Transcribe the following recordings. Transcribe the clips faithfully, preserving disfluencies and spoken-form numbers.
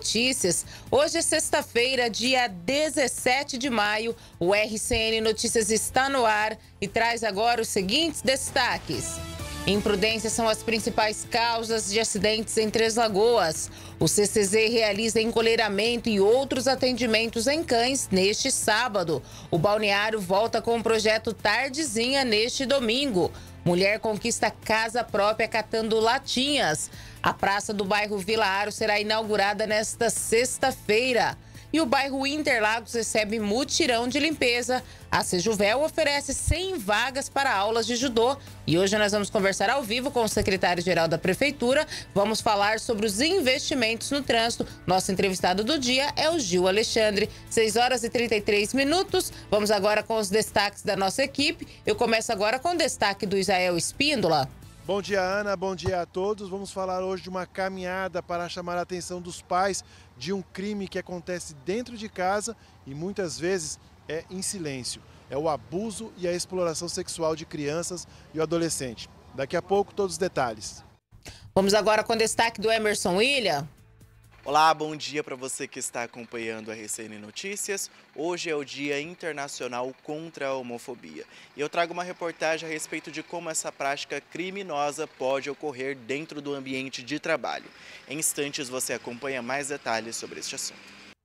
Notícias. Hoje é sexta-feira, dia dezessete de maio. O R C N Notícias está no ar e traz agora os seguintes destaques. Imprudências são as principais causas de acidentes em Três Lagoas. O C C Z realiza encolheiramento e outros atendimentos em cães neste sábado. O balneário volta com o projeto Tardezinha neste domingo. Mulher conquista casa própria catando latinhas. A praça do bairro Vila Aro será inaugurada nesta sexta-feira. E o bairro Interlagos recebe mutirão de limpeza. A Sejuvel oferece cem vagas para aulas de judô. E hoje nós vamos conversar ao vivo com o secretário-geral da Prefeitura. Vamos falar sobre os investimentos no trânsito. Nosso entrevistado do dia é o Gil Alexandre. seis horas e trinta e três minutos. Vamos agora com os destaques da nossa equipe. Eu começo agora com o destaque do Israel Espíndola. Bom dia, Ana. Bom dia a todos. Vamos falar hoje de uma caminhada para chamar a atenção dos pais de um crime que acontece dentro de casa e muitas vezes é em silêncio. É o abuso e a exploração sexual de crianças e o adolescente. Daqui a pouco, todos os detalhes. Vamos agora com o destaque do Emerson William. Olá, bom dia para você que está acompanhando a R C N Notícias. Hoje é o Dia Internacional contra a Homofobia. E eu trago uma reportagem a respeito de como essa prática criminosa pode ocorrer dentro do ambiente de trabalho. Em instantes você acompanha mais detalhes sobre este assunto.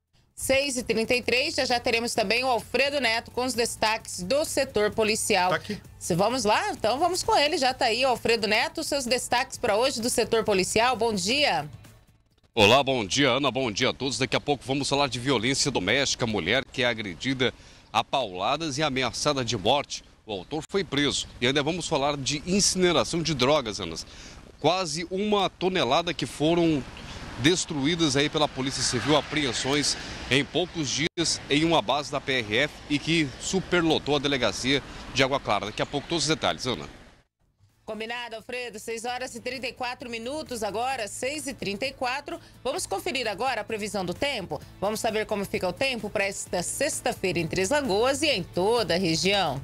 seis e trinta e três, já já teremos também o Alfredo Neto com os destaques do setor policial. Tá aqui. Se vamos lá? Então vamos com ele, já está aí. Alfredo Neto, seus destaques para hoje do setor policial. Bom dia. Olá, bom dia, Ana, bom dia a todos. Daqui a pouco vamos falar de violência doméstica, mulher que é agredida a pauladas e ameaçada de morte. O autor foi preso. E ainda vamos falar de incineração de drogas, Ana. Quase uma tonelada que foram destruídas aí pela Polícia Civil, apreensões em poucos dias em uma base da P R F e que superlotou a delegacia de Água Clara. Daqui a pouco todos os detalhes, Ana. Combinado, Alfredo. seis horas e trinta e quatro minutos agora, seis e trinta e quatro. Vamos conferir agora a previsão do tempo? Vamos saber como fica o tempo para esta sexta-feira em Três Lagoas e em toda a região.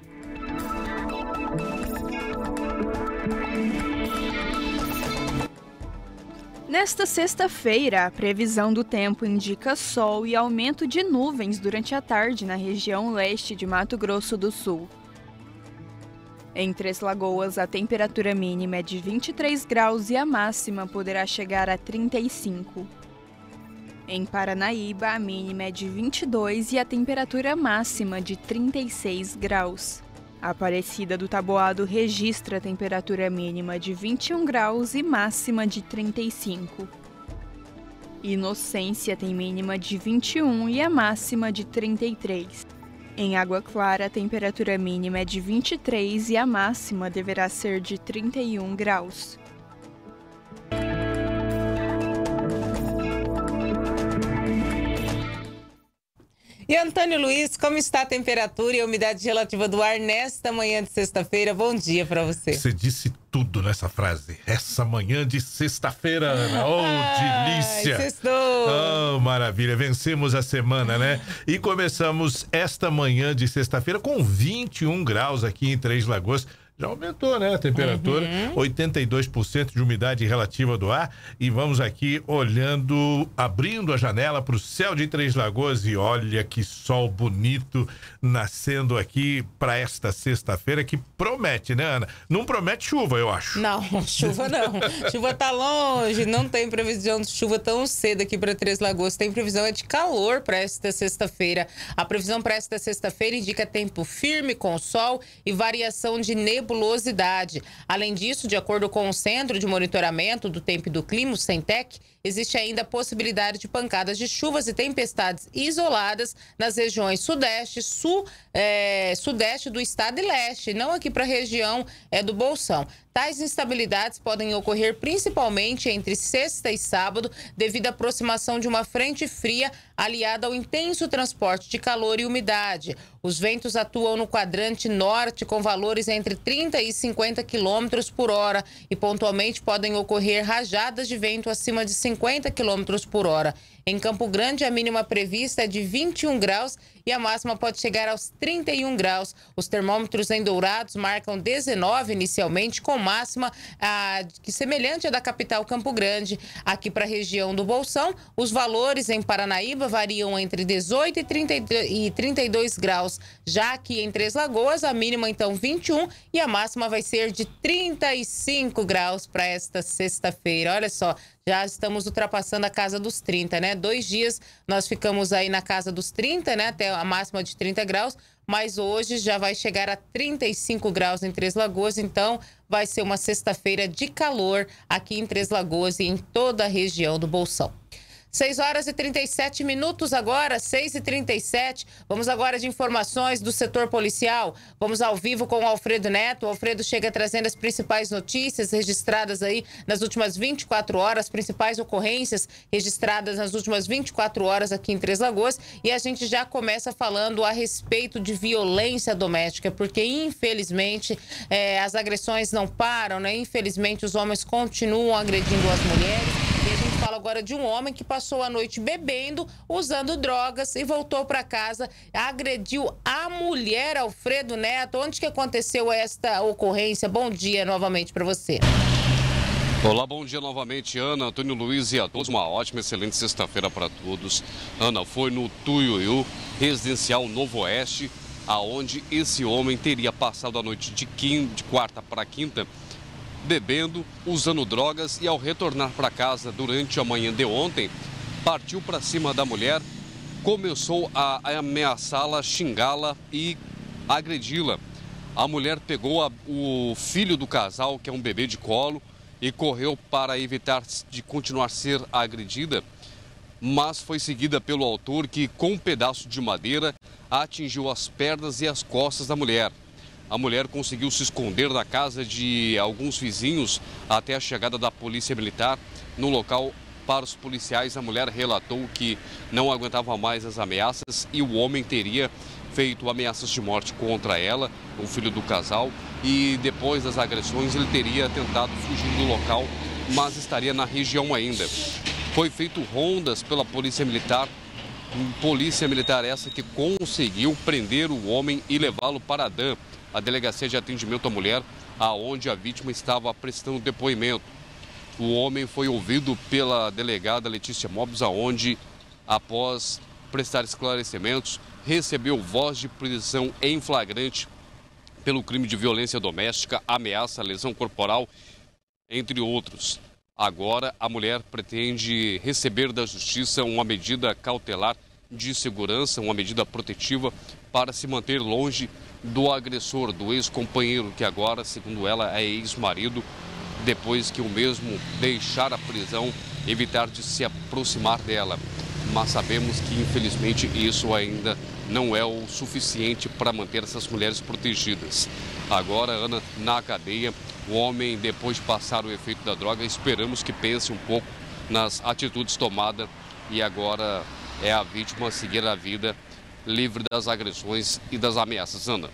Nesta sexta-feira, a previsão do tempo indica sol e aumento de nuvens durante a tarde na região leste de Mato Grosso do Sul. Em Três Lagoas, a temperatura mínima é de vinte e três graus e a máxima poderá chegar a trinta e cinco. Em Paranaíba, a mínima é de vinte e dois e a temperatura máxima de trinta e seis graus. A Aparecida do Taboado registra a temperatura mínima de vinte e um graus e máxima de trinta e cinco. Inocência tem mínima de vinte e um e a máxima de trinta e três. Em Água Clara, a temperatura mínima é de vinte e três e a máxima deverá ser de trinta e um graus. E Antônio Luiz, como está a temperatura e a umidade relativa do ar nesta manhã de sexta-feira? Bom dia para você. Você disse tudo nessa frase. Essa manhã de sexta-feira, Ana. Oh, Ai, delícia! Sextou! Oh, maravilha. Vencemos a semana, né? E começamos esta manhã de sexta-feira com vinte e um graus aqui em Três Lagoas. Já aumentou, né, a temperatura, uhum. oitenta e dois por cento de umidade relativa do ar. E vamos aqui olhando, abrindo a janela para o céu de Três Lagoas e olha que sol bonito nascendo aqui para esta sexta-feira que promete, né, Ana? Não promete chuva, eu acho. Não, chuva não. Chuva tá longe, não tem previsão de chuva tão cedo aqui para Três Lagoas. Tem previsão é de calor para esta sexta-feira. A previsão para esta sexta-feira indica tempo firme com sol e variação de nebulosidade. nebulosidade. Além disso, de acordo com o Centro de Monitoramento do Tempo e do Clima, o CENTEC, existe ainda a possibilidade de pancadas de chuvas e tempestades isoladas nas regiões sudeste, sul, é, sudeste do estado e leste, não aqui para a região é, do Bolsão. Tais instabilidades podem ocorrer principalmente entre sexta e sábado, devido à aproximação de uma frente fria aliada ao intenso transporte de calor e umidade. Os ventos atuam no quadrante norte com valores entre trinta e cinquenta quilômetros por hora e pontualmente podem ocorrer rajadas de vento acima de cinquenta cinquenta quilômetros por hora. Em Campo Grande, a mínima prevista é de vinte e um graus e a máxima pode chegar aos trinta e um graus. Os termômetros em Dourados marcam dezenove inicialmente, com máxima ah, que semelhante à da capital Campo Grande. Aqui para a região do Bolsão, os valores em Paranaíba variam entre dezoito e trinta e dois graus. Já aqui em Três Lagoas, a mínima então vinte e um e a máxima vai ser de trinta e cinco graus para esta sexta-feira. Olha só, já estamos ultrapassando a casa dos trinta, né? Dois dias nós ficamos aí na casa dos trinta, né? Até a máxima de trinta graus, mas hoje já vai chegar a trinta e cinco graus em Três Lagoas, então vai ser uma sexta-feira de calor aqui em Três Lagoas e em toda a região do Bolsão. seis horas e trinta e sete minutos agora, seis e trinta e sete. Vamos agora de informações do setor policial. Vamos ao vivo com o Alfredo Neto. O Alfredo chega trazendo as principais notícias registradas aí nas últimas vinte e quatro horas, as principais ocorrências registradas nas últimas vinte e quatro horas aqui em Três Lagoas. E a gente já começa falando a respeito de violência doméstica, porque infelizmente é, as agressões não param, né? Infelizmente os homens continuam agredindo as mulheres. E a gente fala agora de um homem que passou a noite bebendo, usando drogas e voltou para casa, agrediu a mulher. Alfredo Neto, onde que aconteceu esta ocorrência? Bom dia novamente para você. Olá, bom dia novamente, Ana, Antônio Luiz e a todos. Uma ótima, excelente sexta-feira para todos. Ana, foi no Tuiuiu, residencial Novo Oeste, aonde esse homem teria passado a noite de, quinta, de quarta para quinta, bebendo, usando drogas e ao retornar para casa durante a manhã de ontem, partiu para cima da mulher, começou a ameaçá-la, xingá-la e agredi-la. A mulher pegou a, o filho do casal, que é um bebê de colo, e correu para evitar de continuar a ser agredida, mas foi seguida pelo autor que, com um pedaço de madeira, atingiu as pernas e as costas da mulher. A mulher conseguiu se esconder na casa de alguns vizinhos até a chegada da polícia militar. No local, para os policiais, a mulher relatou que não aguentava mais as ameaças e o homem teria feito ameaças de morte contra ela, o filho do casal, e depois das agressões ele teria tentado fugir do local, mas estaria na região ainda. Foi feito rondas pela polícia militar, polícia militar essa que conseguiu prender o homem e levá-lo para a D A M, a Delegacia de Atendimento à Mulher, aonde a vítima estava prestando depoimento. O homem foi ouvido pela delegada Letícia Mobs, aonde, após prestar esclarecimentos, recebeu voz de prisão em flagrante pelo crime de violência doméstica, ameaça, lesão corporal, entre outros. Agora, a mulher pretende receber da justiça uma medida cautelar de segurança, uma medida protetiva para se manter longe do agressor, do ex-companheiro, que agora, segundo ela, é ex-marido, depois que o mesmo deixar a prisão, evitar de se aproximar dela. Mas sabemos que, infelizmente, isso ainda não é o suficiente para manter essas mulheres protegidas. Agora, Ana, na cadeia, o homem, depois de passar o efeito da droga, esperamos que pense um pouco nas atitudes tomadas e agora é a vítima seguir a vida livre das agressões e das ameaças. Ana.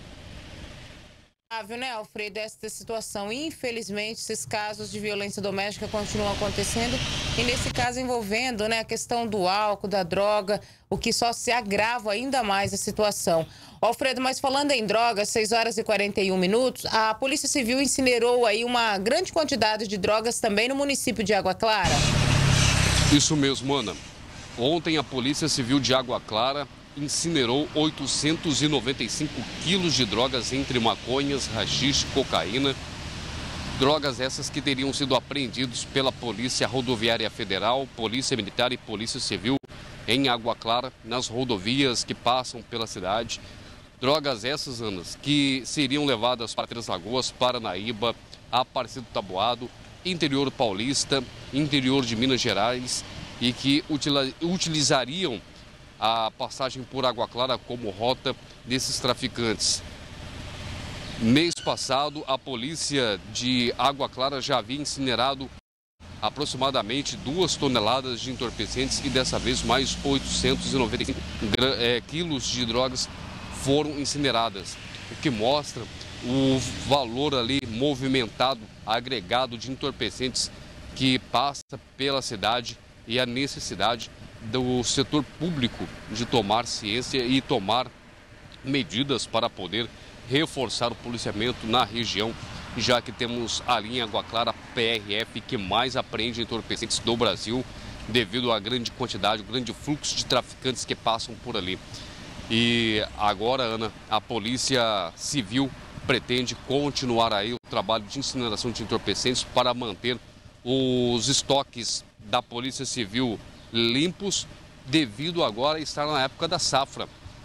Viu, né, Alfredo, esta situação. Infelizmente, esses casos de violência doméstica continuam acontecendo e nesse caso envolvendo, né, a questão do álcool, da droga, o que só se agrava ainda mais a situação. Alfredo, mas falando em drogas, seis horas e quarenta e um minutos, a Polícia Civil incinerou aí uma grande quantidade de drogas também no município de Água Clara. Isso mesmo, Ana. Ontem a Polícia Civil de Água Clara incinerou oitocentos e noventa e cinco quilos de drogas entre maconhas, haxixe, cocaína. Drogas essas que teriam sido apreendidos pela Polícia Rodoviária Federal, Polícia Militar e Polícia Civil em Água Clara, nas rodovias que passam pela cidade. Drogas essas, Ana, que seriam levadas para Três Lagoas, Paranaíba, Aparecido do Taboado, interior paulista, interior de Minas Gerais e que utilizariam a passagem por Água Clara como rota desses traficantes. Mês passado, a polícia de Água Clara já havia incinerado aproximadamente duas toneladas de entorpecentes e dessa vez mais oitocentos e noventa e cinco é, quilos de drogas foram incineradas, o que mostra o valor ali movimentado, agregado de entorpecentes que passa pela cidade e a necessidade do setor público de tomar ciência e tomar medidas para poder reforçar o policiamento na região, já que temos a linha Água Clara P R F que mais apreende entorpecentes do Brasil, devido à grande quantidade, o grande fluxo de traficantes que passam por ali. E agora, Ana, a Polícia Civil pretende continuar aí o trabalho de incineração de entorpecentes para manter os estoques da Polícia Civil limpos, devido agora a estar na época da safra.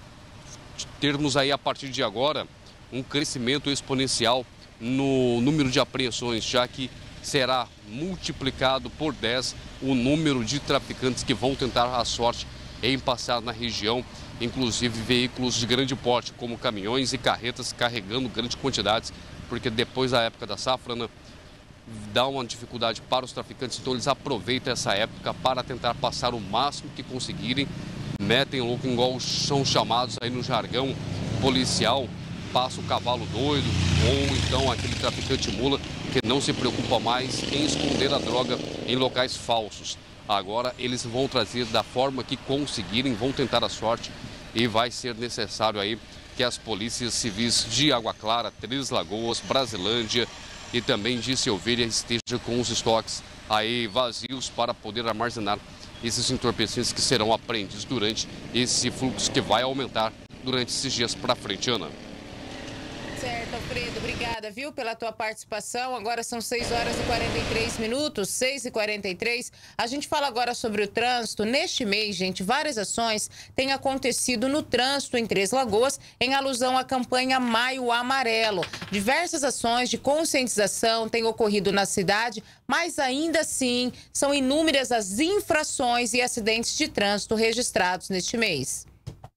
Termos aí a partir de agora um crescimento exponencial no número de apreensões, já que será multiplicado por dez o número de traficantes que vão tentar a sorte em passar na região, inclusive veículos de grande porte, como caminhões e carretas carregando grandes quantidades, porque depois da época da safra, né, dá uma dificuldade para os traficantes, então eles aproveitam essa época para tentar passar o máximo que conseguirem, metem louco igual são chamados aí no jargão policial, passa o cavalo doido, ou então aquele traficante mula que não se preocupa mais em esconder a droga em locais falsos. Agora eles vão trazer da forma que conseguirem, vão tentar a sorte e vai ser necessário aí que as polícias civis de Água Clara, Três Lagoas, Brasilândia e também de Silveira estejam com os estoques aí vazios para poder armazenar esses entorpecentes que serão apreendidos durante esse fluxo que vai aumentar durante esses dias para frente, Ana. Certo, Alfredo, obrigada, viu, pela tua participação. Agora são seis horas e quarenta e três minutos, seis e quarenta e três. A gente fala agora sobre o trânsito. Neste mês, gente, várias ações têm acontecido no trânsito em Três Lagoas, em alusão à campanha Maio Amarelo. Diversas ações de conscientização têm ocorrido na cidade, mas ainda assim são inúmeras as infrações e acidentes de trânsito registrados neste mês.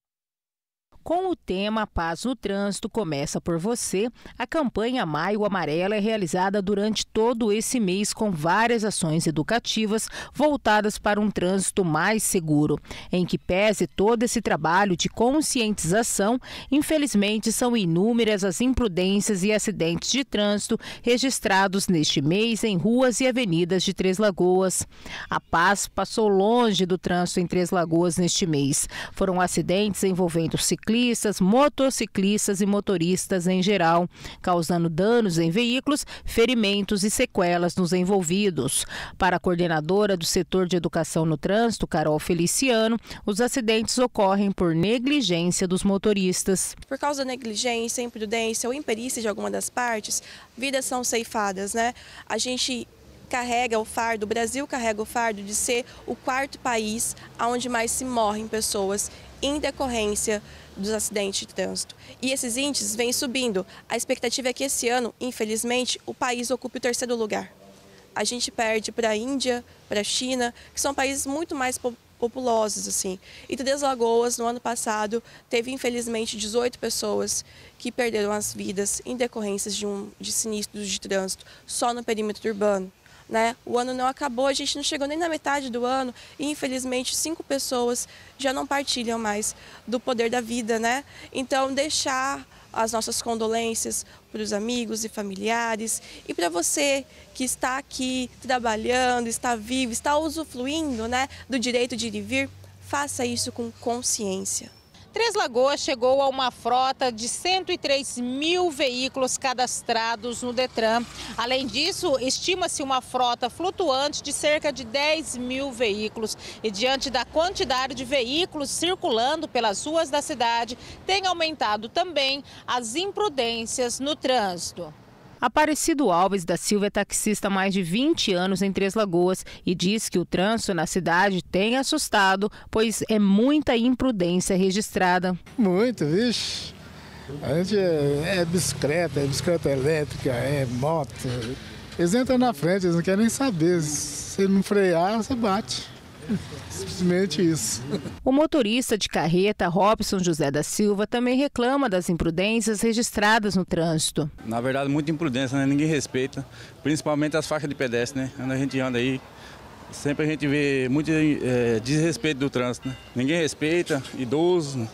Com o tema Paz no Trânsito Começa por Você, a campanha Maio Amarelo é realizada durante todo esse mês com várias ações educativas voltadas para um trânsito mais seguro. Em que pese todo esse trabalho de conscientização, infelizmente são inúmeras as imprudências e acidentes de trânsito registrados neste mês em ruas e avenidas de Três Lagoas. A paz passou longe do trânsito em Três Lagoas neste mês. Foram acidentes envolvendo ciclistas, motociclistas e motoristas em geral, causando danos em veículos, ferimentos e sequelas nos envolvidos. Para a coordenadora do setor de educação no trânsito, Carol Feliciano, os acidentes ocorrem por negligência dos motoristas. Por causa da negligência, imprudência ou imperícia de alguma das partes, vidas são ceifadas, né? A gente carrega o fardo, o Brasil carrega o fardo de ser o quarto país onde mais se morrem pessoas em decorrência dos acidentes de trânsito. E esses índices vêm subindo. A expectativa é que esse ano, infelizmente, o país ocupe o terceiro lugar. A gente perde para a Índia, para a China, que são países muito mais populosos, assim. E Três Lagoas, no ano passado, teve, infelizmente, dezoito pessoas que perderam as vidas em decorrências de, um, de sinistros de trânsito, só no perímetro urbano. Né? O ano não acabou, a gente não chegou nem na metade do ano e, infelizmente, cinco pessoas já não partilham mais do poder da vida, né? Então, deixar as nossas condolências para os amigos e familiares e para você que está aqui trabalhando, está vivo, está usufruindo, né, do direito de ir e vir, faça isso com consciência. Três Lagoas chegou a uma frota de cento e três mil veículos cadastrados no Detran. Além disso, estima-se uma frota flutuante de cerca de dez mil veículos. E diante da quantidade de veículos circulando pelas ruas da cidade, tem aumentado também as imprudências no trânsito. Aparecido Alves da Silva é taxista há mais de vinte anos em Três Lagoas e diz que o trânsito na cidade tem assustado, pois é muita imprudência registrada. Muito, vixe. A gente é, é bicicleta, é bicicleta elétrica, é moto. Eles entram na frente, eles não querem nem saber. Se não frear, você bate. Simplesmente isso. O motorista de carreta, Robson José da Silva, também reclama das imprudências registradas no trânsito. Na verdade, muita imprudência, né? Ninguém respeita, principalmente as faixas de pedestre, né? Quando a gente anda aí, sempre a gente vê muito é, desrespeito do trânsito, né? Ninguém respeita, idosos, né?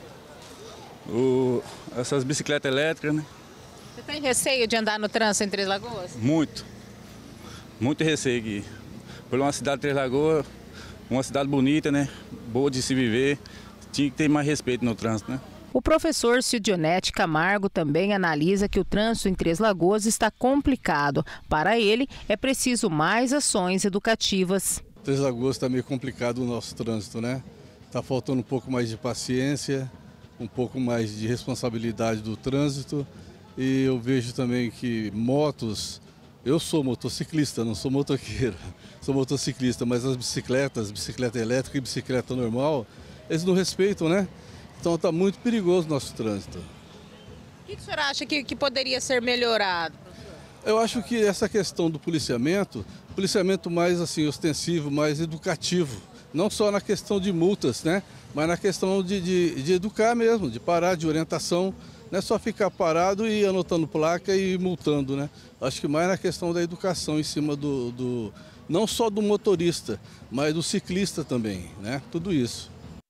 o, essas bicicletas elétricas, né? Você tem receio de andar no trânsito em Três Lagoas? Muito, muito receio aqui. Por uma cidade de Três Lagoas, uma cidade bonita, né? Boa de se viver, tinha que ter mais respeito no trânsito, né? O professor Cidionete Camargo também analisa que o trânsito em Três Lagoas está complicado. Para ele, é preciso mais ações educativas. Três Lagoas está meio complicado o nosso trânsito, né? Está faltando um pouco mais de paciência, um pouco mais de responsabilidade do trânsito. E eu vejo também que motos, eu sou motociclista, não sou motoqueiro, sou motociclista, mas as bicicletas, bicicleta elétrica e bicicleta normal, eles não respeitam, né? Então está muito perigoso o nosso trânsito. O que, que o senhor acha que, que poderia ser melhorado? Eu acho que essa questão do policiamento, policiamento mais assim ostensivo, mais educativo, não só na questão de multas, né? Mas na questão de, de, de educar mesmo, de parar, de orientação. Não é só ficar parado e anotando placa e multando, né? Acho que mais na questão da educação em cima do, do não só do motorista, mas do ciclista também, né? Tudo isso.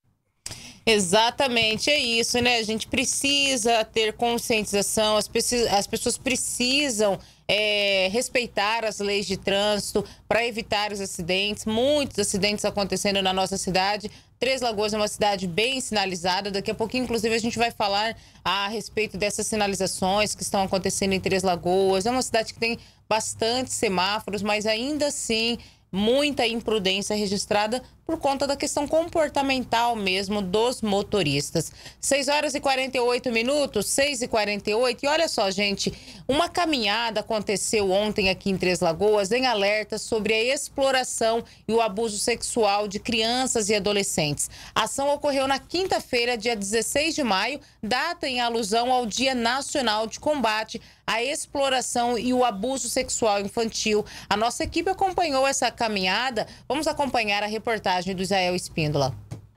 Exatamente, é isso, né? A gente precisa ter conscientização, as, as pessoas precisam é, respeitar as leis de trânsito para evitar os acidentes. Muitos acidentes acontecendo na nossa cidade. Três Lagoas é uma cidade bem sinalizada. Daqui a pouquinho, inclusive, a gente vai falar a respeito dessas sinalizações que estão acontecendo em Três Lagoas. É uma cidade que tem bastante semáforos, mas ainda assim muita imprudência registrada por conta da questão comportamental mesmo dos motoristas. seis horas e quarenta e oito minutos, seis e quarenta e oito. E olha só, gente, uma caminhada aconteceu ontem aqui em Três Lagoas em alerta sobre a exploração e o abuso sexual de crianças e adolescentes. A ação ocorreu na quinta-feira, dia dezesseis de maio, data em alusão ao Dia Nacional de Combate à Exploração e o Abuso Sexual Infantil. A nossa equipe acompanhou essa caminhada. Vamos acompanhar a reportagem do Israel Espíndola.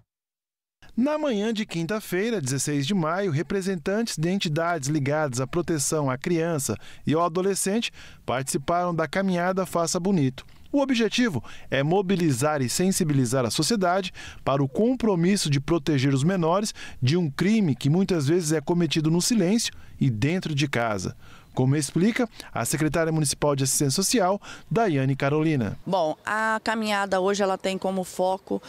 Na manhã de quinta-feira, dezesseis de maio, representantes de entidades ligadas à proteção à criança e ao adolescente participaram da caminhada Faça Bonito. O objetivo é mobilizar e sensibilizar a sociedade para o compromisso de proteger os menores de um crime que muitas vezes é cometido no silêncio e dentro de casa. Como explica a secretária municipal de assistência social, Daiane Carolina. Bom, a caminhada hoje ela tem como foco,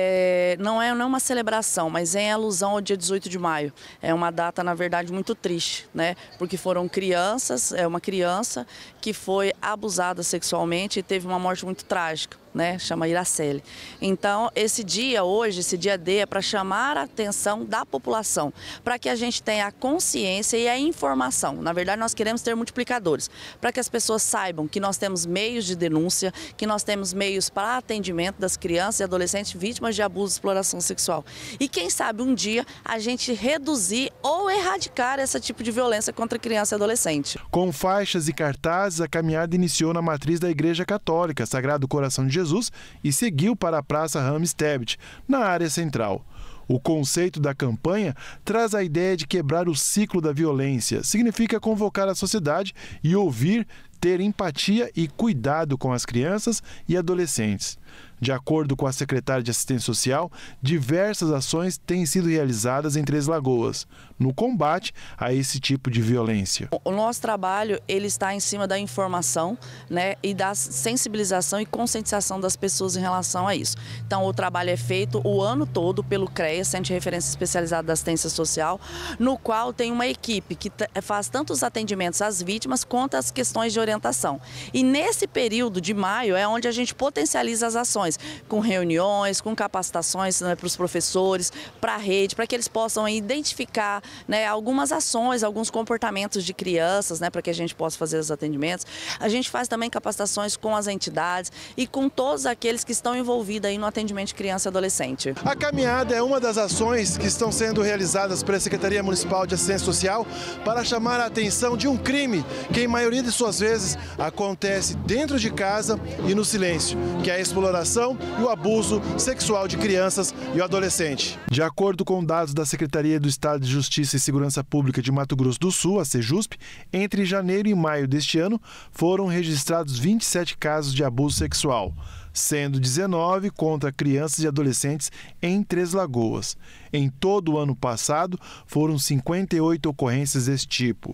é, não é não uma celebração, mas é em alusão ao dia dezoito de maio. É uma data, na verdade, muito triste, né? Porque foram crianças, é uma criança que foi abusada sexualmente e teve uma morte muito trágica, né? Chama Iraceli. Então, esse dia hoje, esse dia D, é para chamar a atenção da população, para que a gente tenha a consciência e a informação. Na verdade, nós queremos ter multiplicadores, para que as pessoas saibam que nós temos meios de denúncia, que nós temos meios para atendimento das crianças e adolescentes vítimas de abuso e exploração sexual. E quem sabe um dia a gente reduzir ou erradicar esse tipo de violência contra criança e adolescente. Com faixas e cartazes, a caminhada iniciou na matriz da Igreja Católica, Sagrado Coração de Jesus, e seguiu para a Praça Rames Tebet, na área central. O conceito da campanha traz a ideia de quebrar o ciclo da violência. Significa convocar a sociedade e ouvir, ter empatia e cuidado com as crianças e adolescentes. De acordo com a secretária de Assistência Social, diversas ações têm sido realizadas em Três Lagoas no combate a esse tipo de violência. O nosso trabalho ele está em cima da informação, né, e da sensibilização e conscientização das pessoas em relação a isso. Então, o trabalho é feito o ano todo pelo CREA, Centro de Referência Especializado da Assistência Social, no qual tem uma equipe que faz tanto os atendimentos às vítimas quanto as questões de orientação. E nesse período de maio é onde a gente potencializa as ações, com reuniões, com capacitações, né, para os professores, para a rede, para que eles possam identificar, né, algumas ações, alguns comportamentos de crianças, né, para que a gente possa fazer os atendimentos. A gente faz também capacitações com as entidades e com todos aqueles que estão envolvidos aí no atendimento de criança e adolescente. A caminhada é uma das ações que estão sendo realizadas pela Secretaria Municipal de Assistência Social para chamar a atenção de um crime que, em maioria de suas vezes, acontece dentro de casa e no silêncio, que é a exploração e o abuso sexual de crianças e o adolescente. De acordo com dados da Secretaria do Estado de Justiça e Segurança Pública de Mato Grosso do Sul, a Sejusp, entre janeiro e maio deste ano foram registrados vinte e sete casos de abuso sexual, sendo dezenove contra crianças e adolescentes em Três Lagoas. Em todo o ano passado, foram cinquenta e oito ocorrências desse tipo.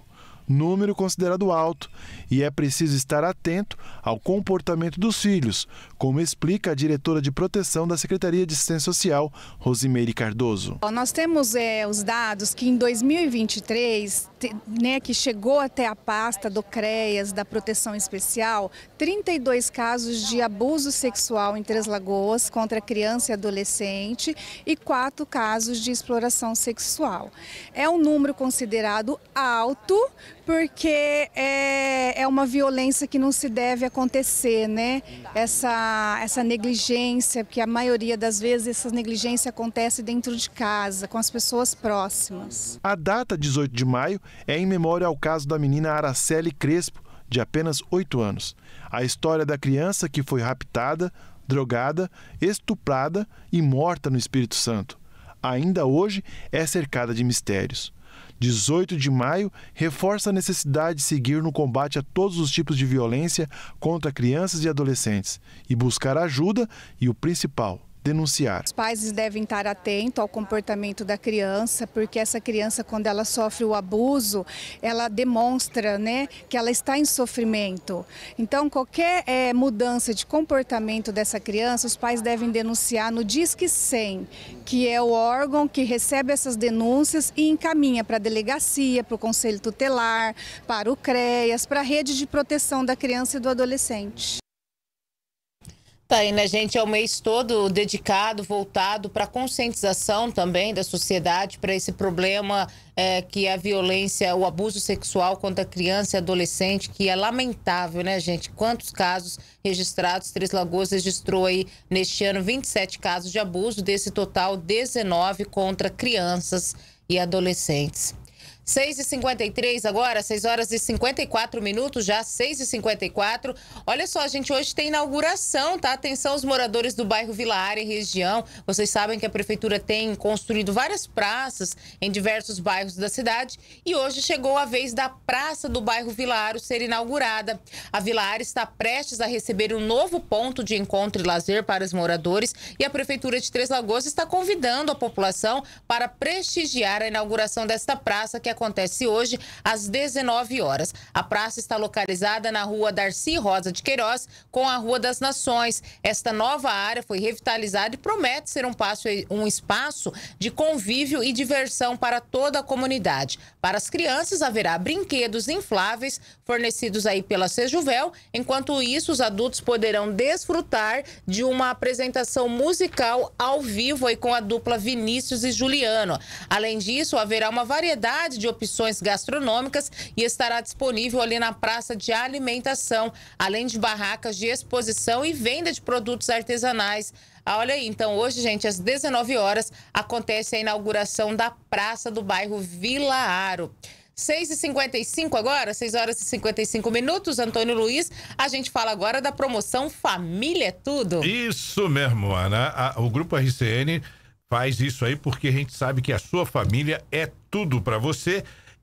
número considerado alto, e é preciso estar atento ao comportamento dos filhos, como explica a diretora de proteção da Secretaria de Assistência Social, Rosimeire Cardoso. Nós temos é, os dados que em dois mil e vinte e três, te, né, que chegou até a pasta do CREAS, da Proteção Especial, trinta e dois casos de abuso sexual em Três Lagoas contra criança e adolescente e quatro casos de exploração sexual. É um número considerado alto porque é, é uma violência que não se deve acontecer, né? Essa, essa negligência, porque a maioria das vezes essa negligência acontece dentro de casa, com as pessoas próximas. A data dezoito de maio é em memória ao caso da menina Araceli Crespo, de apenas oito anos. A história da criança que foi raptada, drogada, estuprada e morta no Espírito Santo. Ainda hoje é cercada de mistérios. dezoito de maio reforça a necessidade de seguir no combate a todos os tipos de violência contra crianças e adolescentes e buscar ajuda e, o principal, denunciar. Os pais devem estar atentos ao comportamento da criança, porque essa criança, quando ela sofre o abuso, ela demonstra, né, que ela está em sofrimento. Então, qualquer é, mudança de comportamento dessa criança, os pais devem denunciar no Disque cem, que é o órgão que recebe essas denúncias e encaminha para a delegacia, para o Conselho Tutelar, para o CREAS, para a rede de proteção da criança e do adolescente. Tá aí, né, gente? É o mês todo dedicado, voltado para a conscientização também da sociedade para esse problema é, que é a violência, o abuso sexual contra criança e adolescente, que é lamentável, né, gente? Quantos casos registrados? Três Lagoas registrou aí neste ano vinte e sete casos de abuso, desse total dezenove contra crianças e adolescentes. seis e cinquenta e três agora, seis horas e cinquenta e quatro minutos, já seis e cinquenta e quatro. Olha só, gente, hoje tem inauguração, tá? Atenção os moradores do bairro Vila Área e região. Vocês sabem que a prefeitura tem construído várias praças em diversos bairros da cidade e hoje chegou a vez da praça do bairro Vila Área ser inaugurada. A Vila Área está prestes a receber um novo ponto de encontro e lazer para os moradores e a prefeitura de Três Lagoas está convidando a população para prestigiar a inauguração desta praça que acontece hoje às dezenove horas. A praça está localizada na rua Darcy Rosa de Queiroz com a Rua das Nações. Esta nova área foi revitalizada e promete ser um, passo, um espaço de convívio e diversão para toda a comunidade. Para as crianças haverá brinquedos infláveis fornecidos aí pela Sejuvel. Enquanto isso, os adultos poderão desfrutar de uma apresentação musical ao vivo aí com a dupla Vinícius e Juliano. Além disso, haverá uma variedade de opções gastronômicas e estará disponível ali na praça de alimentação, além de barracas de exposição e venda de produtos artesanais. Ah, olha aí, então hoje, gente, às dezenove horas, acontece a inauguração da praça do bairro Vila Aro. seis e cinquenta e cinco agora, seis horas e cinquenta e cinco minutos, Antônio Luiz, a gente fala agora da promoção Família é Tudo. Isso mesmo, Ana, a, o Grupo R C N faz isso aí porque a gente sabe que a sua família é tudo para você.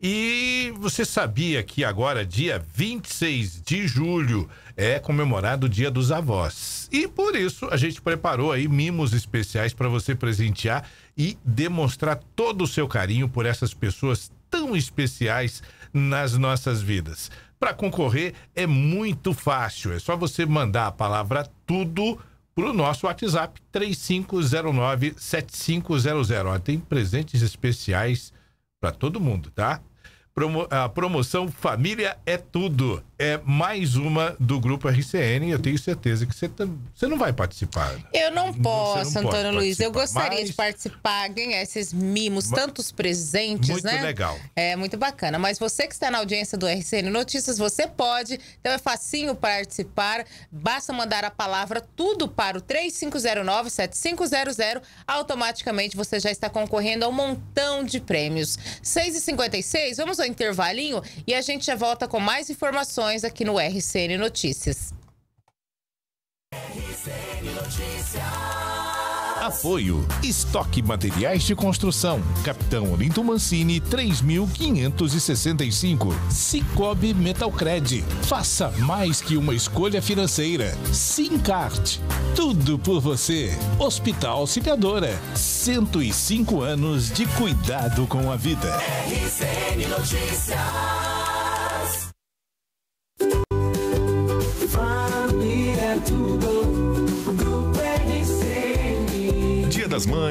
E você sabia que agora, dia vinte e seis de julho, é comemorado o Dia dos Avós. E por isso a gente preparou aí mimos especiais para você presentear e demonstrar todo o seu carinho por essas pessoas tão especiais nas nossas vidas. Para concorrer é muito fácil, é só você mandar a palavra tudo pro nosso WhatsApp três cinco zero nove sete cinco zero zero. Ó, tem presentes especiais para todo mundo, tá? Promo- a promoção Família é Tudo é mais uma do Grupo R C N. Eu tenho certeza que você tam- você não vai participar. Eu não posso, não Antônio Luiz. Eu gostaria mas... de participar, ganhar esses mimos, mas... tantos presentes, muito né? Muito legal. É muito bacana. Mas você que está na audiência do R C N Notícias, você pode. Então é facinho participar. Basta mandar a palavra tudo para o três cinco zero nove sete cinco zero zero. Automaticamente você já está concorrendo a um montão de prêmios. seis e cinquenta e seis, vamos ao intervalinho e a gente já volta com mais informações aqui no R C N Notícias. R C N Notícias. Apoio Estoque Materiais de Construção, Capitão Olinto Mancini, três mil quinhentos e sessenta e cinco. Cicobi Metalcred, faça mais que uma escolha financeira. Simcart, tudo por você. Hospital Auxiliadora, cento e cinco anos de cuidado com a vida. R C N Notícias.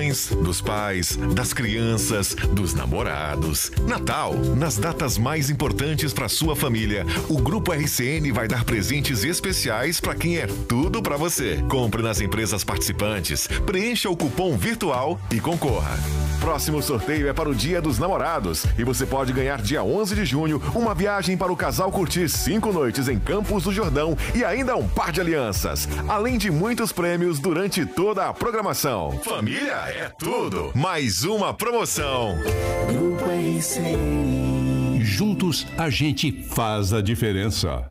mães, dos pais, das crianças, dos namorados. Natal, nas datas mais importantes para sua família, o Grupo R C N vai dar presentes especiais para quem é tudo para você. Compre nas empresas participantes, preencha o cupom virtual e concorra. Próximo sorteio é para o Dia dos Namorados e você pode ganhar dia onze de junho uma viagem para o casal curtir cinco noites em Campos do Jordão e ainda um par de alianças, além de muitos prêmios durante toda a programação. Família é tudo. Mais uma promoção. Grupo R C N. Juntos a gente faz a diferença.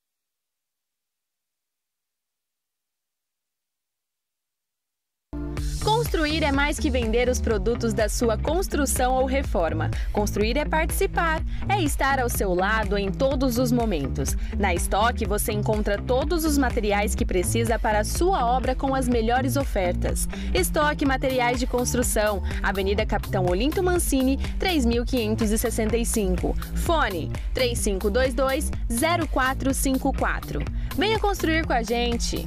Construir é mais que vender os produtos da sua construção ou reforma. Construir é participar, é estar ao seu lado em todos os momentos. Na Estoque você encontra todos os materiais que precisa para a sua obra com as melhores ofertas. Estoque Materiais de Construção, Avenida Capitão Olinto Mancini, três mil quinhentos e sessenta e cinco. Fone três cinco dois dois, zero quatro cinco quatro. Venha construir com a gente!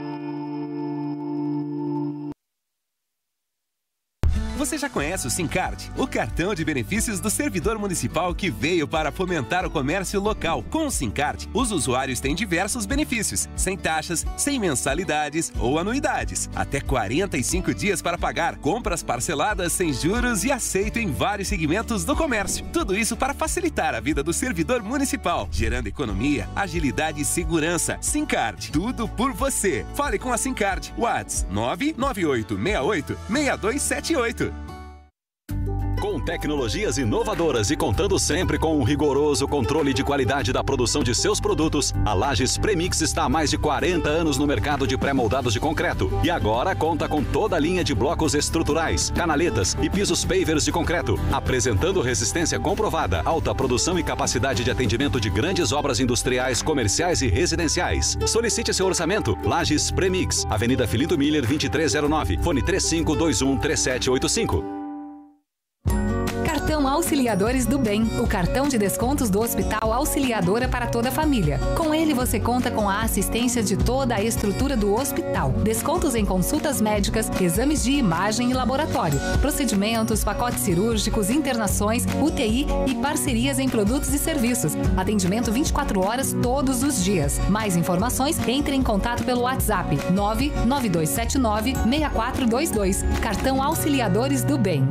Você já conhece o SimCard, o cartão de benefícios do servidor municipal que veio para fomentar o comércio local. Com o SimCard, os usuários têm diversos benefícios, sem taxas, sem mensalidades ou anuidades. Até quarenta e cinco dias para pagar, compras parceladas sem juros e aceito em vários segmentos do comércio. Tudo isso para facilitar a vida do servidor municipal, gerando economia, agilidade e segurança. SimCard, tudo por você. Fale com a SimCard. WhatsApp nove nove oito seis oito, seis dois sete oito. Com tecnologias inovadoras e contando sempre com um rigoroso controle de qualidade da produção de seus produtos, a Lages Premix está há mais de quarenta anos no mercado de pré-moldados de concreto e agora conta com toda a linha de blocos estruturais, canaletas e pisos pavers de concreto, apresentando resistência comprovada, alta produção e capacidade de atendimento de grandes obras industriais, comerciais e residenciais. Solicite seu orçamento. Lages Premix, Avenida Filinto Miller, vinte e três zero nove, fone três cinco dois um, três sete oito cinco. Cartão Auxiliadores do Bem, o cartão de descontos do Hospital Auxiliadora para toda a família. Com ele você conta com a assistência de toda a estrutura do hospital. Descontos em consultas médicas, exames de imagem e laboratório, procedimentos, pacotes cirúrgicos, internações, U T I e parcerias em produtos e serviços. Atendimento vinte e quatro horas todos os dias. Mais informações, entre em contato pelo WhatsApp nove nove dois sete nove, seis quatro dois dois. Cartão Auxiliadores do Bem.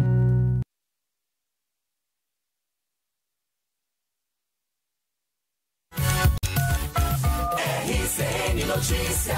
R C N Notícias.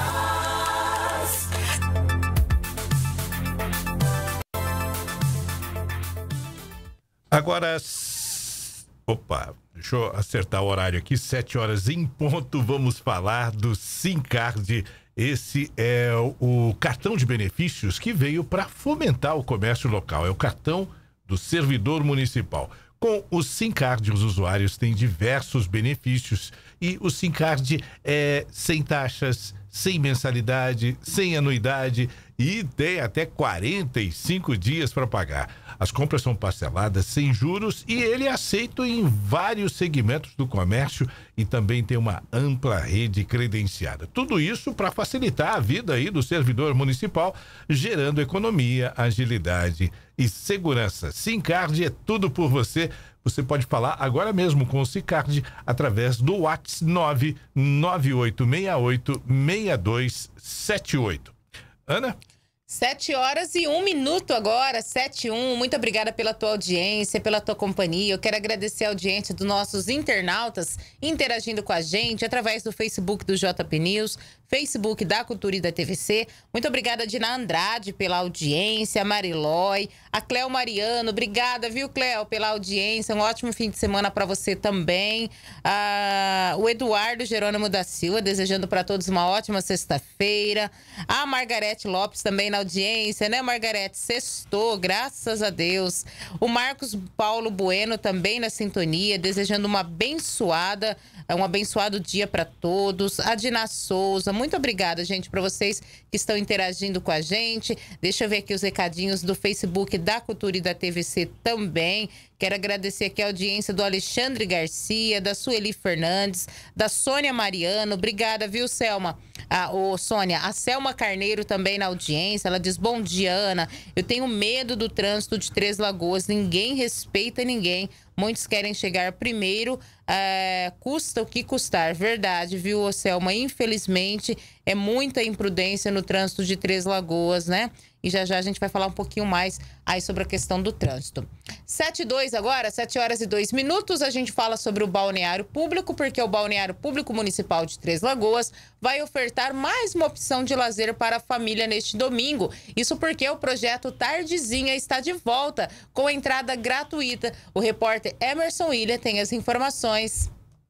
Agora, opa, deixa eu acertar o horário aqui, sete horas em ponto, vamos falar do SimCard. Esse é o cartão de benefícios que veio para fomentar o comércio local, é o cartão do servidor municipal. Com o SimCard, os usuários têm diversos benefícios e o SimCard é sem taxas, sem mensalidade, sem anuidade e tem até quarenta e cinco dias para pagar. As compras são parceladas sem juros e ele é aceito em vários segmentos do comércio e também tem uma ampla rede credenciada. Tudo isso para facilitar a vida aí do servidor municipal, gerando economia, agilidade e segurança. SimCard é tudo por você. Você pode falar agora mesmo com o SimCard através do WhatsApp nove nove oito seis oito, seis dois sete oito. Ana? Sete horas e um minuto agora, sete e um. Muito obrigada pela tua audiência, pela tua companhia. Eu quero agradecer a audiência dos nossos internautas interagindo com a gente através do Facebook do J P News, Facebook da Cultura e da T V C. Muito obrigada, Dina Andrade, pela audiência, a Marilói, a Cléo Mariano. Obrigada, viu, Cléo, pela audiência. Um ótimo fim de semana para você também. Ah, o Eduardo Jerônimo da Silva, desejando para todos uma ótima sexta-feira. A Margarete Lopes também na audiência, né, Margarete? Sextou, graças a Deus. O Marcos Paulo Bueno também na sintonia, desejando uma abençoada, um abençoado dia para todos. A Dina Souza, muito obrigada, gente, para vocês que estão interagindo com a gente. Deixa eu ver aqui os recadinhos do Facebook da Cultura e da T V C também. Quero agradecer aqui a audiência do Alexandre Garcia, da Sueli Fernandes, da Sônia Mariano. Obrigada, viu, Selma? Ah, ô, Sônia, a Selma Carneiro também na audiência, ela diz, bom dia, Ana, eu tenho medo do trânsito de Três Lagoas, ninguém respeita ninguém, muitos querem chegar primeiro, é, custa o que custar, verdade, viu, ô, Selma? Infelizmente, é muita imprudência no trânsito de Três Lagoas, né? E já já a gente vai falar um pouquinho mais aí sobre a questão do trânsito. sete e dois agora, sete horas e dois minutos, a gente fala sobre o balneário público, porque o balneário público municipal de Três Lagoas vai ofertar mais uma opção de lazer para a família neste domingo. Isso porque o projeto Tardezinha está de volta com entrada gratuita. O repórter Emerson William tem as informações.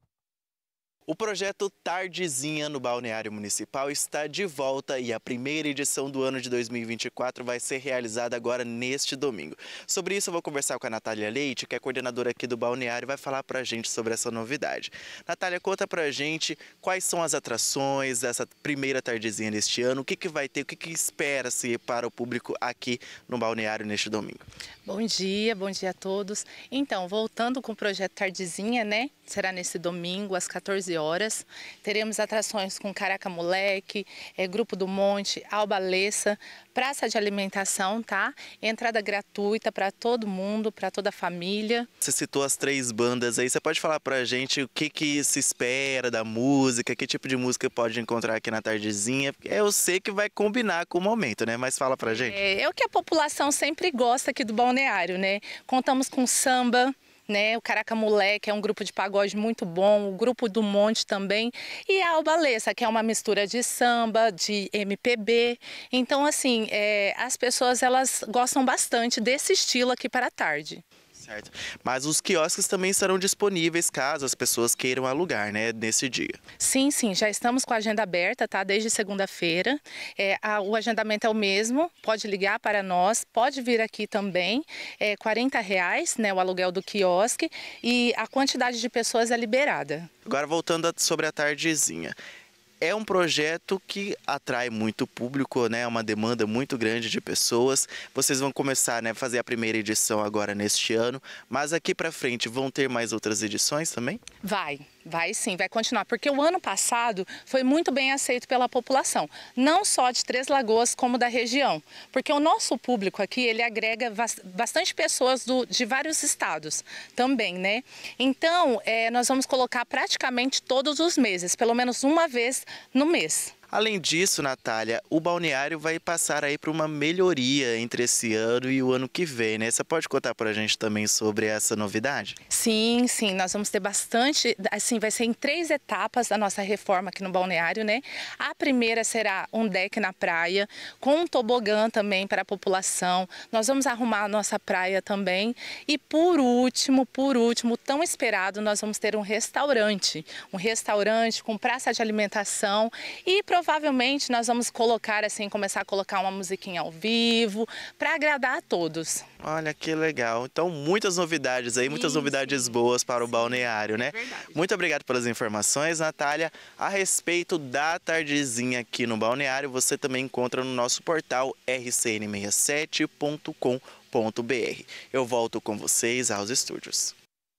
O projeto Tardezinha no Balneário Municipal está de volta e a primeira edição do ano de dois mil e vinte e quatro vai ser realizada agora neste domingo. Sobre isso eu vou conversar com a Natália Leite, que é coordenadora aqui do Balneário, e vai falar pra gente sobre essa novidade. Natália, conta pra gente quais são as atrações dessa primeira Tardezinha neste ano, o que, que vai ter, o que, que espera-se para o público aqui no Balneário neste domingo. Bom dia, bom dia a todos. Então, voltando com o projeto Tardezinha, né? Será nesse domingo, às quatorze horas. Teremos atrações com Caraca Moleque, é, Grupo do Monte, Alba Lessa, praça de alimentação, tá? Entrada gratuita para todo mundo, para toda a família. Você citou as três bandas aí, você pode falar pra gente o que, que se espera da música, que tipo de música pode encontrar aqui na Tardezinha? Eu sei que vai combinar com o momento, né? Mas fala pra gente. É, é o que a população sempre gosta aqui do balneário, né? Contamos com samba, né? O Caraca Moleque é um grupo de pagode muito bom, o Grupo do Monte também, e a Alba Lessa, que é uma mistura de samba, de M P B. Então, assim, é, as pessoas elas gostam bastante desse estilo aqui para a tarde. Certo. Mas os quiosques também estarão disponíveis caso as pessoas queiram alugar, né, nesse dia. Sim, sim, já estamos com a agenda aberta, tá? Desde segunda-feira. É, a, o agendamento é o mesmo, pode ligar para nós, pode vir aqui também. É quarenta reais, né, o aluguel do quiosque, e a quantidade de pessoas é liberada. Agora voltando a, sobre a Tardezinha. É um projeto que atrai muito público, né? É uma demanda muito grande de pessoas. Vocês vão começar, né, a fazer a primeira edição agora neste ano, mas aqui para frente vão ter mais outras edições também? Vai. Vai sim, vai continuar, porque o ano passado foi muito bem aceito pela população, não só de Três Lagoas como da região, porque o nosso público aqui, ele agrega bastante pessoas do, de vários estados também, né? Então, é, nós vamos colocar praticamente todos os meses, pelo menos uma vez no mês. Além disso, Natália, o balneário vai passar aí para uma melhoria entre esse ano e o ano que vem, né? Você pode contar para a gente também sobre essa novidade? Sim, sim, nós vamos ter bastante, assim, vai ser em três etapas a nossa reforma aqui no balneário, né? A primeira será um deck na praia, com um tobogã também para a população. Nós vamos arrumar a nossa praia também. E por último, por último, tão esperado, nós vamos ter um restaurante. Um restaurante com praça de alimentação e provavelmente nós vamos colocar assim, começar a colocar uma musiquinha ao vivo para agradar a todos. Olha que legal. Então, muitas novidades aí, muitas sim, novidades sim. boas para o balneário, né? Verdade. Muito obrigado pelas informações, Natália. A respeito da Tardezinha aqui no balneário, você também encontra no nosso portal r c n sessenta e sete ponto com ponto b r. Eu volto com vocês aos estúdios.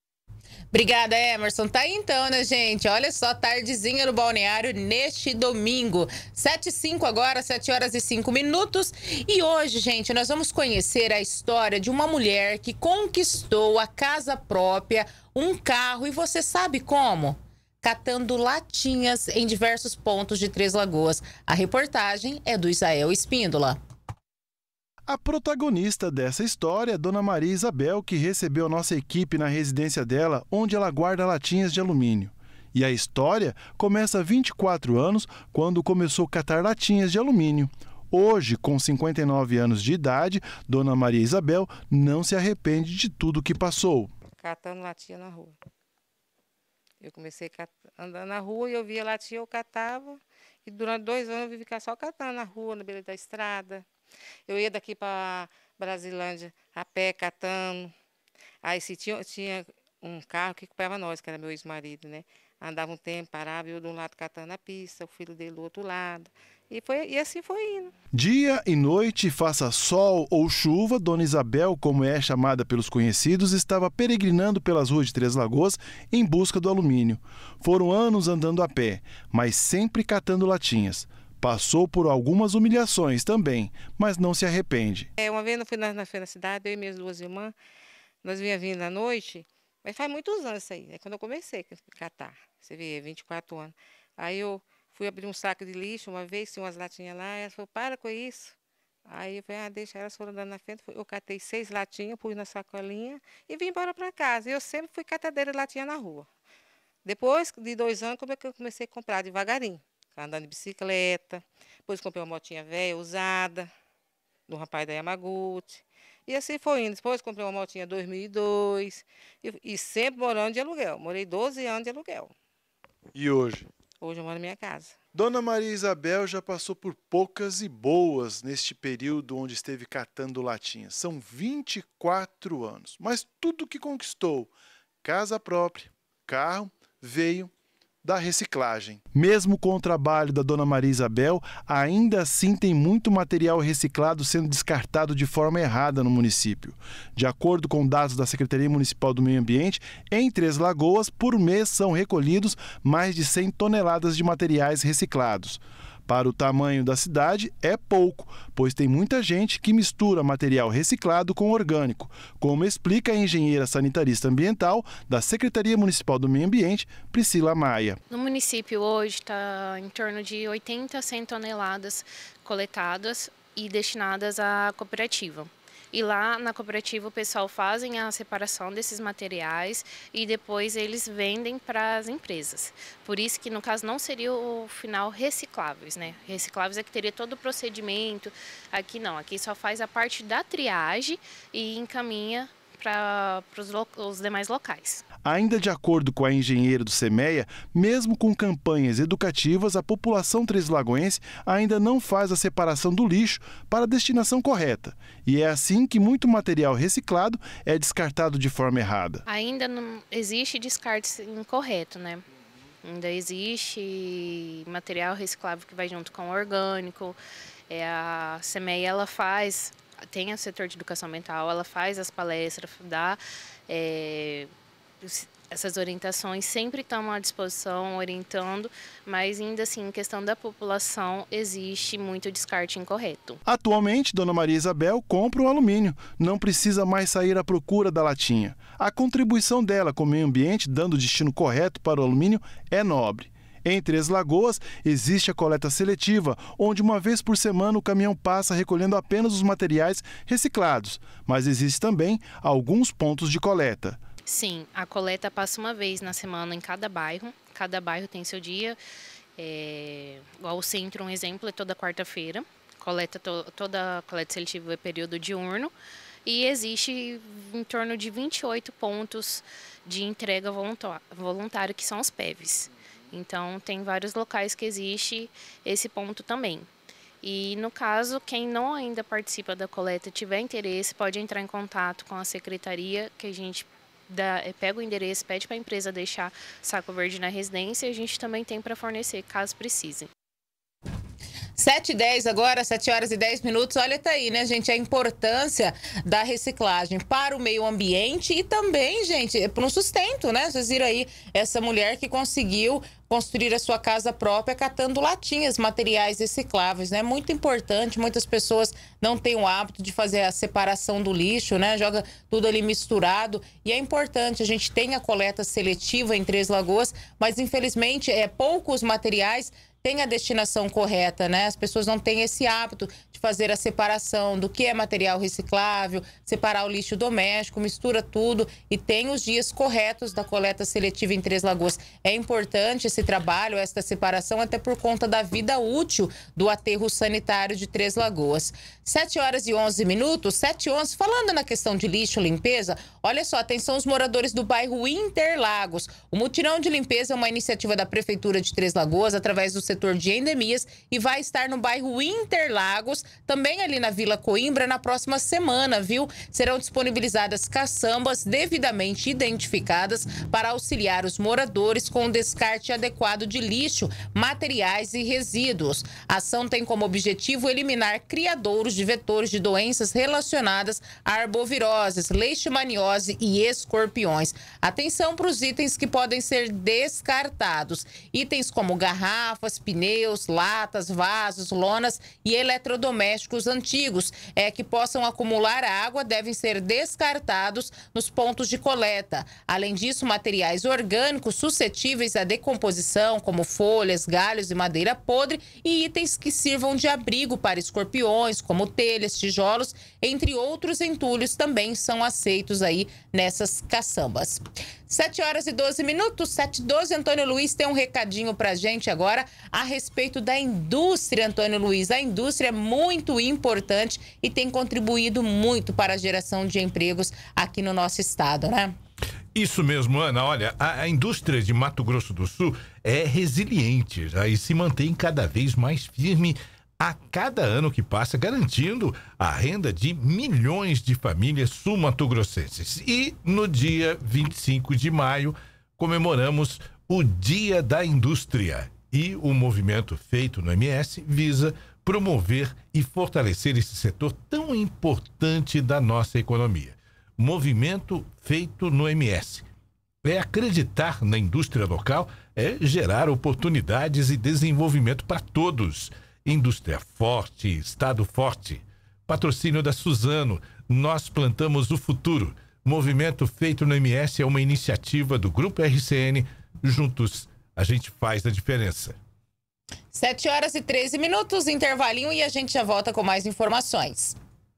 Obrigada, Emerson. Tá aí então, né, gente? Olha só, Tardezinha no balneário neste domingo. sete e cinco agora, sete horas e cinco minutos. E hoje, gente, nós vamos conhecer a história de uma mulher que conquistou a casa própria, um carro, e você sabe como? Catando latinhas em diversos pontos de Três Lagoas. A reportagem é do Isael Espíndola. A protagonista dessa história é Dona Maria Isabel, que recebeu a nossa equipe na residência dela, onde ela guarda latinhas de alumínio. E a história começa há vinte e quatro anos, quando começou a catar latinhas de alumínio. Hoje, com cinquenta e nove anos de idade, Dona Maria Isabel não se arrepende de tudo que passou. Catando latinha na rua. Eu comecei andando na rua e eu via latinha, eu catava. E durante dois anos eu vivi ficar só catando na rua, na beira da estrada. Eu ia daqui para Brasilândia a pé, catando. Aí se tinha, tinha um carro que acompanhava nós, que era meu ex-marido, né? Andava um tempo, parava, eu de um lado catando a pista, o filho dele do outro lado. E, foi, e assim foi indo. Dia e noite, faça sol ou chuva, Dona Isabel, como é chamada pelos conhecidos, estava peregrinando pelas ruas de Três Lagoas em busca do alumínio. Foram anos andando a pé, mas sempre catando latinhas. Passou por algumas humilhações também, mas não se arrepende. É, uma vez eu fui na, na, fui na cidade, eu e minhas duas irmãs, nós vinha vindo à noite, mas faz muitos anos isso aí, é quando eu comecei a catar, você vê, vinte e quatro anos. Aí eu fui abrir um saco de lixo uma vez, tinha umas latinhas lá, ela falou, para com isso. Aí eu falei, ah, deixa elas foram andando na frente, eu catei seis latinhas, pus na sacolinha e vim embora para casa. Eu sempre fui catadeira de latinha na rua. Depois de dois anos, como é que eu comecei a comprar devagarinho? Andando de bicicleta, depois comprei uma motinha velha, usada, do rapaz da Yamaguchi. E assim foi indo. Depois comprei uma motinha dois mil e dois e, e sempre morando de aluguel. Morei doze anos de aluguel. E hoje? Hoje eu moro na minha casa. Dona Maria Isabel já passou por poucas e boas neste período onde esteve catando latinhas. São vinte e quatro anos. Mas tudo que conquistou, casa própria, carro, veio da reciclagem. Mesmo com o trabalho da Dona Maria Isabel, ainda assim tem muito material reciclado sendo descartado de forma errada no município. De acordo com dados da Secretaria Municipal do Meio Ambiente, em Três Lagoas, por mês são recolhidos mais de cem toneladas de materiais reciclados. Para o tamanho da cidade, é pouco, pois tem muita gente que mistura material reciclado com orgânico, como explica a engenheira sanitarista ambiental da Secretaria Municipal do Meio Ambiente, Priscila Maia. No município hoje está em torno de oitenta a cem toneladas coletadas e destinadas à cooperativa. E lá na cooperativa o pessoal fazem a separação desses materiais e depois eles vendem para as empresas. Por isso que no caso não seria o final recicláveis, né? Recicláveis é que teria todo o procedimento. Aqui não, aqui só faz a parte da triagem e encaminha para os demais locais. Ainda de acordo com a engenheira do SEMEA, mesmo com campanhas educativas, a população treslagoense ainda não faz a separação do lixo para a destinação correta. E é assim que muito material reciclado é descartado de forma errada. Ainda não existe descarte incorreto, né? Ainda existe material reciclável que vai junto com o orgânico. É, a SEMEA ela faz, tem o setor de educação ambiental, ela faz as palestras, dá é, essas orientações, sempre estão à disposição, orientando, mas ainda assim, em questão da população, existe muito descarte incorreto. Atualmente, Dona Maria Isabel compra o alumínio, não precisa mais sair à procura da latinha. A contribuição dela com o meio ambiente, dando o destino correto para o alumínio, é nobre. Em Três Lagoas, existe a coleta seletiva, onde uma vez por semana o caminhão passa recolhendo apenas os materiais reciclados, mas existe também alguns pontos de coleta. Sim, a coleta passa uma vez na semana em cada bairro, cada bairro tem seu dia, é, igual o centro, um exemplo, é toda quarta-feira, coleta to, toda a coleta seletiva é período diurno, e existe em torno de vinte e oito pontos de entrega voluntária, que são os P E Vs. Então, tem vários locais que existe esse ponto também. E, no caso, quem não ainda participa da coleta, tiver interesse, pode entrar em contato com a secretaria, que a gente dá, pega o endereço, pede para a empresa deixar saco verde na residência, e a gente também tem para fornecer, caso precise. sete e dez agora, sete horas e dez minutos. Olha, tá aí, né, gente, a importância da reciclagem para o meio ambiente e também, gente, para um sustento, né? Vocês viram aí essa mulher que conseguiu construir a sua casa própria catando latinhas, materiais recicláveis, né? Muito importante, muitas pessoas não têm o hábito de fazer a separação do lixo, né? Joga tudo ali misturado e é importante, a gente tem a coleta seletiva em Três Lagoas, mas infelizmente é poucos materiais tem a destinação correta, né? As pessoas não têm esse hábito de fazer a separação do que é material reciclável, separar o lixo doméstico, mistura tudo e tem os dias corretos da coleta seletiva em Três Lagoas. É importante esse trabalho, esta separação, até por conta da vida útil do aterro sanitário de Três Lagoas. sete horas e onze minutos, sete e onze, falando na questão de lixo, limpeza, olha só, atenção os moradores do bairro Interlagos. O mutirão de limpeza é uma iniciativa da Prefeitura de Três Lagoas, através do setor setor de endemias e vai estar no bairro Interlagos, também ali na Vila Coimbra, na próxima semana, viu? Serão disponibilizadas caçambas devidamente identificadas para auxiliar os moradores com o descarte adequado de lixo, materiais e resíduos. A ação tem como objetivo eliminar criadouros de vetores de doenças relacionadas a arboviroses, leishmaniose e escorpiões. Atenção para os itens que podem ser descartados. Itens como garrafas, pneus, latas, vasos, lonas e eletrodomésticos antigos é, que possam acumular água devem ser descartados nos pontos de coleta. Além disso, materiais orgânicos suscetíveis à decomposição, como folhas, galhos e madeira podre, e itens que sirvam de abrigo para escorpiões, como telhas, tijolos, entre outros entulhos, também são aceitos aí nessas caçambas. sete horas e doze minutos, sete e doze. Antônio Luiz tem um recadinho pra gente agora a respeito da indústria, Antônio Luiz. A indústria é muito importante e tem contribuído muito para a geração de empregos aqui no nosso estado, né? Isso mesmo, Ana. Olha, a, a indústria de Mato Grosso do Sul é resiliente já, e se mantém cada vez mais firme a cada ano que passa, garantindo a renda de milhões de famílias sul-mato-grossenses. E no dia vinte e cinco de maio, comemoramos o Dia da Indústria. E o movimento feito no M S visa promover e fortalecer esse setor tão importante da nossa economia. Movimento feito no M S. É acreditar na indústria local, é gerar oportunidades e desenvolvimento para todos. Indústria forte, Estado forte. Patrocínio da Suzano. Nós plantamos o futuro. Movimento feito no M S é uma iniciativa do Grupo R C N. Juntos, a gente faz a diferença. sete horas e treze minutos, intervalinho, e a gente já volta com mais informações.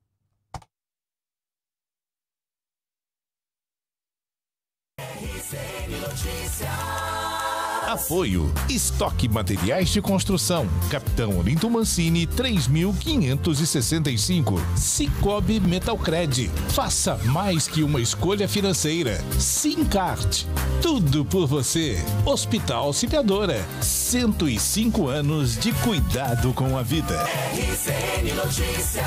R C N Notícias. Apoio. Estoque Materiais de Construção. Capitão Olinto Mancini, três mil quinhentos e sessenta e cinco. Cicobi Metalcred. Faça mais que uma escolha financeira. Sincart. Tudo por você. Hospital Auxiliadora. cento e cinco anos de cuidado com a vida. R C N Notícias.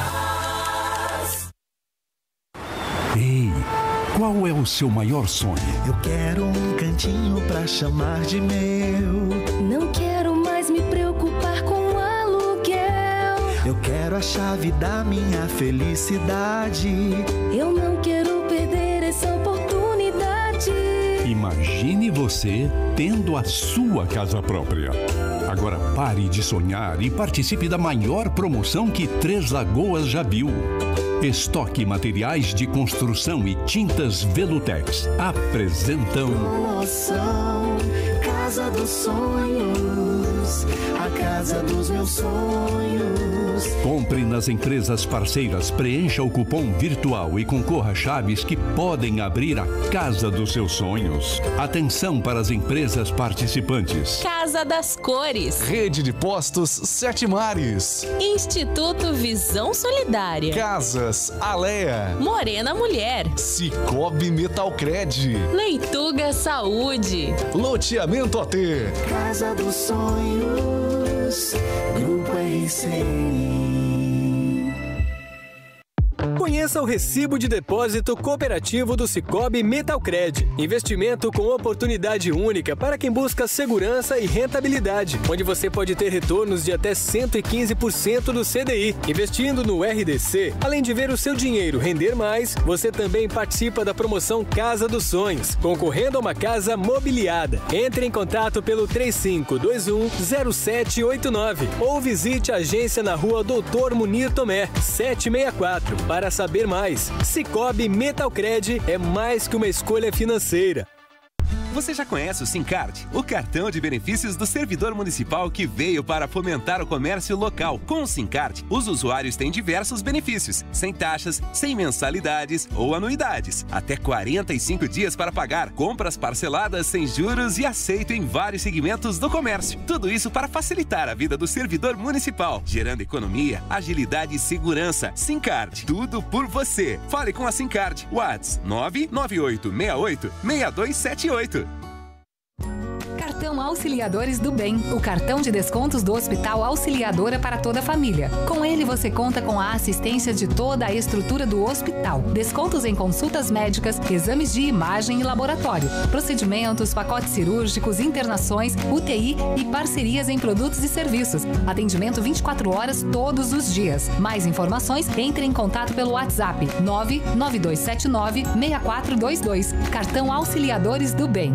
Ei, qual é o seu maior sonho? Eu quero um cantinho pra chamar de meu. Não quero mais me preocupar com aluguel. Eu quero a chave da minha felicidade. Eu não quero perder essa oportunidade. Imagine você tendo a sua casa própria. Agora pare de sonhar e participe da maior promoção que Três Lagoas já viu. Estoque Materiais de Construção e Tintas Velutex apresentam Promoção Casa dos Sonhos, a casa dos meus sonhos. Compre nas empresas parceiras, preencha o cupom virtual e concorra a chaves que podem abrir a casa dos seus sonhos. Atenção para as empresas participantes: Casa das Cores, Rede de Postos Sete Mares, Instituto Visão Solidária, Casas Alea, Morena Mulher, Cicobi Metalcred, Leituga Saúde, Loteamento A T, Casa dos Sonhos, Grupo R C N. Conheça o Recibo de Depósito Cooperativo do Cicobi Metalcred. Investimento com oportunidade única para quem busca segurança e rentabilidade, onde você pode ter retornos de até cento e quinze por cento do C D I. Investindo no R D C, além de ver o seu dinheiro render mais, você também participa da promoção Casa dos Sonhos, concorrendo a uma casa mobiliada. Entre em contato pelo três cinco dois um zero sete oito nove ou visite a agência na rua Doutor Munir Tomé, setecentos e sessenta e quatro. Para saber mais, Cicobi Metalcred é mais que uma escolha financeira. Você já conhece o Sincard, o cartão de benefícios do servidor municipal que veio para fomentar o comércio local. Com o Sincard, os usuários têm diversos benefícios, sem taxas, sem mensalidades ou anuidades. Até quarenta e cinco dias para pagar, compras parceladas sem juros e aceito em vários segmentos do comércio. Tudo isso para facilitar a vida do servidor municipal, gerando economia, agilidade e segurança. Sincard, tudo por você. Fale com a Sincard. WhatsApp nove nove oito seis oito seis dois sete oito. Cartão Auxiliadores do Bem, o cartão de descontos do Hospital Auxiliadora para toda a família. Com ele você conta com a assistência de toda a estrutura do hospital. Descontos em consultas médicas, exames de imagem e laboratório, procedimentos, pacotes cirúrgicos, internações, U T I e parcerias em produtos e serviços. Atendimento vinte e quatro horas todos os dias. Mais informações, entre em contato pelo WhatsApp nove nove dois sete nove seis quatro dois dois. Cartão Auxiliadores do Bem.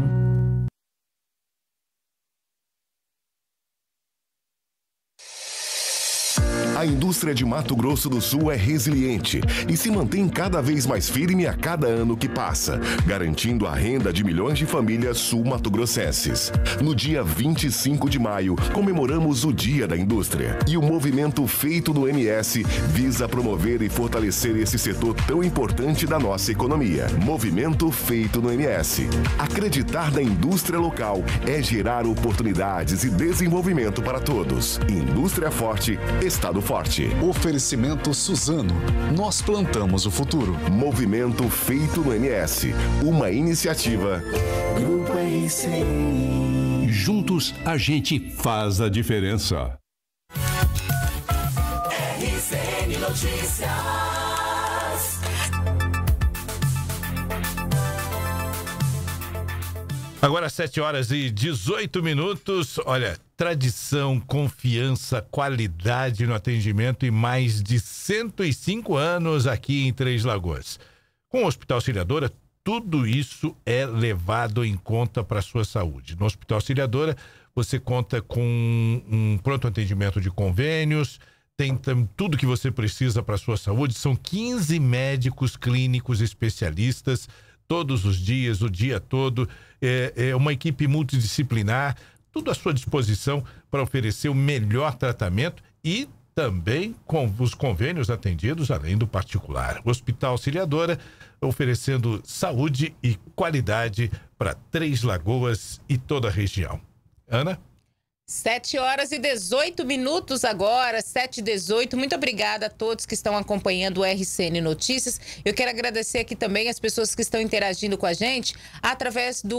A indústria de Mato Grosso do Sul é resiliente e se mantém cada vez mais firme a cada ano que passa, garantindo a renda de milhões de famílias sul-mato-grossenses. No dia vinte e cinco de maio, comemoramos o Dia da Indústria e o movimento Feito no M S visa promover e fortalecer esse setor tão importante da nossa economia. Movimento Feito no M S. Acreditar na indústria local é gerar oportunidades e desenvolvimento para todos. Indústria forte, Estado forte. Oferecimento Suzano. Nós plantamos o futuro. Movimento Feito no M S. Uma iniciativa. Grupo R C N. Juntos a gente faz a diferença. R C N Notícias. Agora sete horas e dezoito minutos. Olha, tradição, confiança, qualidade no atendimento e mais de cento e cinco anos aqui em Três Lagoas. Com o Hospital Auxiliadora, tudo isso é levado em conta para a sua saúde. No Hospital Auxiliadora, você conta com um pronto atendimento de convênios, tem tudo que você precisa para a sua saúde. São quinze médicos clínicos especialistas, todos os dias, o dia todo, é, é uma equipe multidisciplinar, tudo à sua disposição para oferecer o melhor tratamento e também com os convênios atendidos, além do particular. Hospital Auxiliadora, oferecendo saúde e qualidade para Três Lagoas e toda a região. Ana? sete horas e dezoito minutos agora, sete e dezoito. Muito obrigada a todos que estão acompanhando o R C N Notícias. Eu quero agradecer aqui também as pessoas que estão interagindo com a gente através do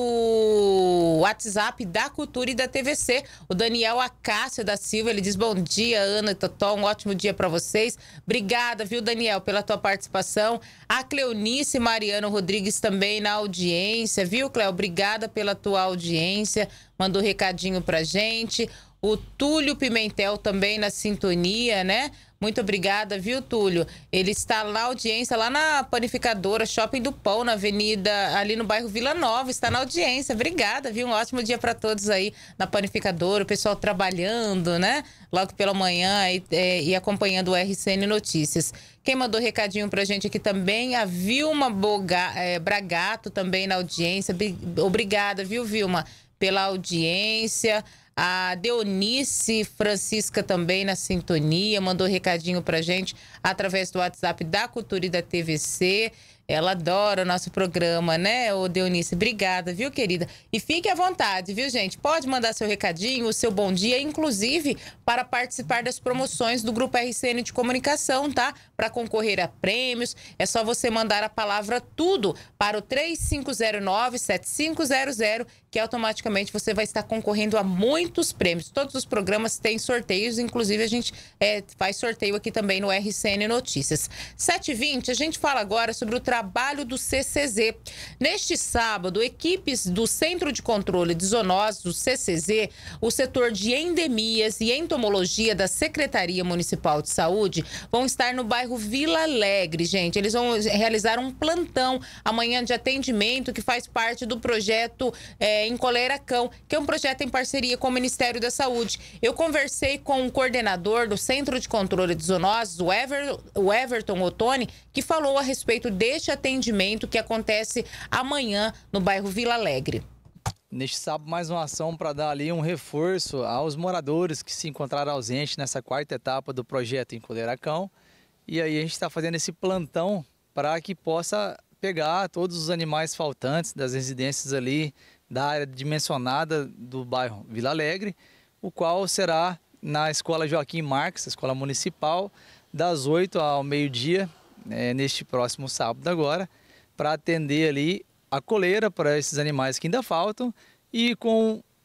WhatsApp da Cultura e da T V C. O Daniel Acácio da Silva, ele diz: bom dia, Ana e Totó, um ótimo dia para vocês. Obrigada, viu, Daniel, pela tua participação. A Cleonice Mariano Rodrigues também na audiência, viu, Cleo? Obrigada pela tua audiência. Mandou recadinho pra gente. O Túlio Pimentel também na sintonia, né? Muito obrigada, viu, Túlio? Ele está lá na audiência, lá na Panificadora Shopping do Pão, na avenida, ali no bairro Vila Nova, está na audiência. Obrigada, viu? Um ótimo dia para todos aí na Panificadora, o pessoal trabalhando, né? Logo pela manhã e, é, e acompanhando o R C N Notícias. Quem mandou recadinho pra gente aqui também, a Vilma Boga, é, Bragato também na audiência. Obrigada, viu, Vilma, pela audiência. A Deonice Francisca também na sintonia, mandou recadinho pra gente através do WhatsApp da Cultura e da T V C. Ela adora o nosso programa, né, ô Deonice? Obrigada, viu, querida? E fique à vontade, viu, gente? Pode mandar seu recadinho, o seu bom dia, inclusive para participar das promoções do Grupo R C N de Comunicação, tá? Para concorrer a prêmios, é só você mandar a palavra tudo para o três cinco zero nove, sete cinco zero zero, que automaticamente você vai estar concorrendo a muitos prêmios. Todos os programas têm sorteios, inclusive a gente é, faz sorteio aqui também no R C N Notícias. sete e vinte, a gente fala agora sobre o trabalho do C C Z. Neste sábado, equipes do Centro de Controle de Zoonoses, o C C Z, o setor de endemias e entomologia da Secretaria Municipal de Saúde, vão estar no bairro Vila Alegre, gente. Eles vão realizar um plantão amanhã de atendimento que faz parte do projeto é, Encolera Cão, que é um projeto em parceria com o Ministério da Saúde. Eu conversei com o coordenador do Centro de Controle de Zoonoses, o, Ever, o Everton Ottoni, que falou a respeito deste atendimento que acontece amanhã no bairro Vila Alegre. Neste sábado, mais uma ação para dar ali um reforço aos moradores que se encontraram ausentes nessa quarta etapa do projeto Encolera Cão. E aí a gente está fazendo esse plantão para que possa pegar todos os animais faltantes das residências ali da área dimensionada do bairro Vila Alegre, o qual será na Escola Joaquim Marques, Escola Municipal, das oito ao meio-dia, é, neste próximo sábado agora, para atender ali a coleira para esses animais que ainda faltam e com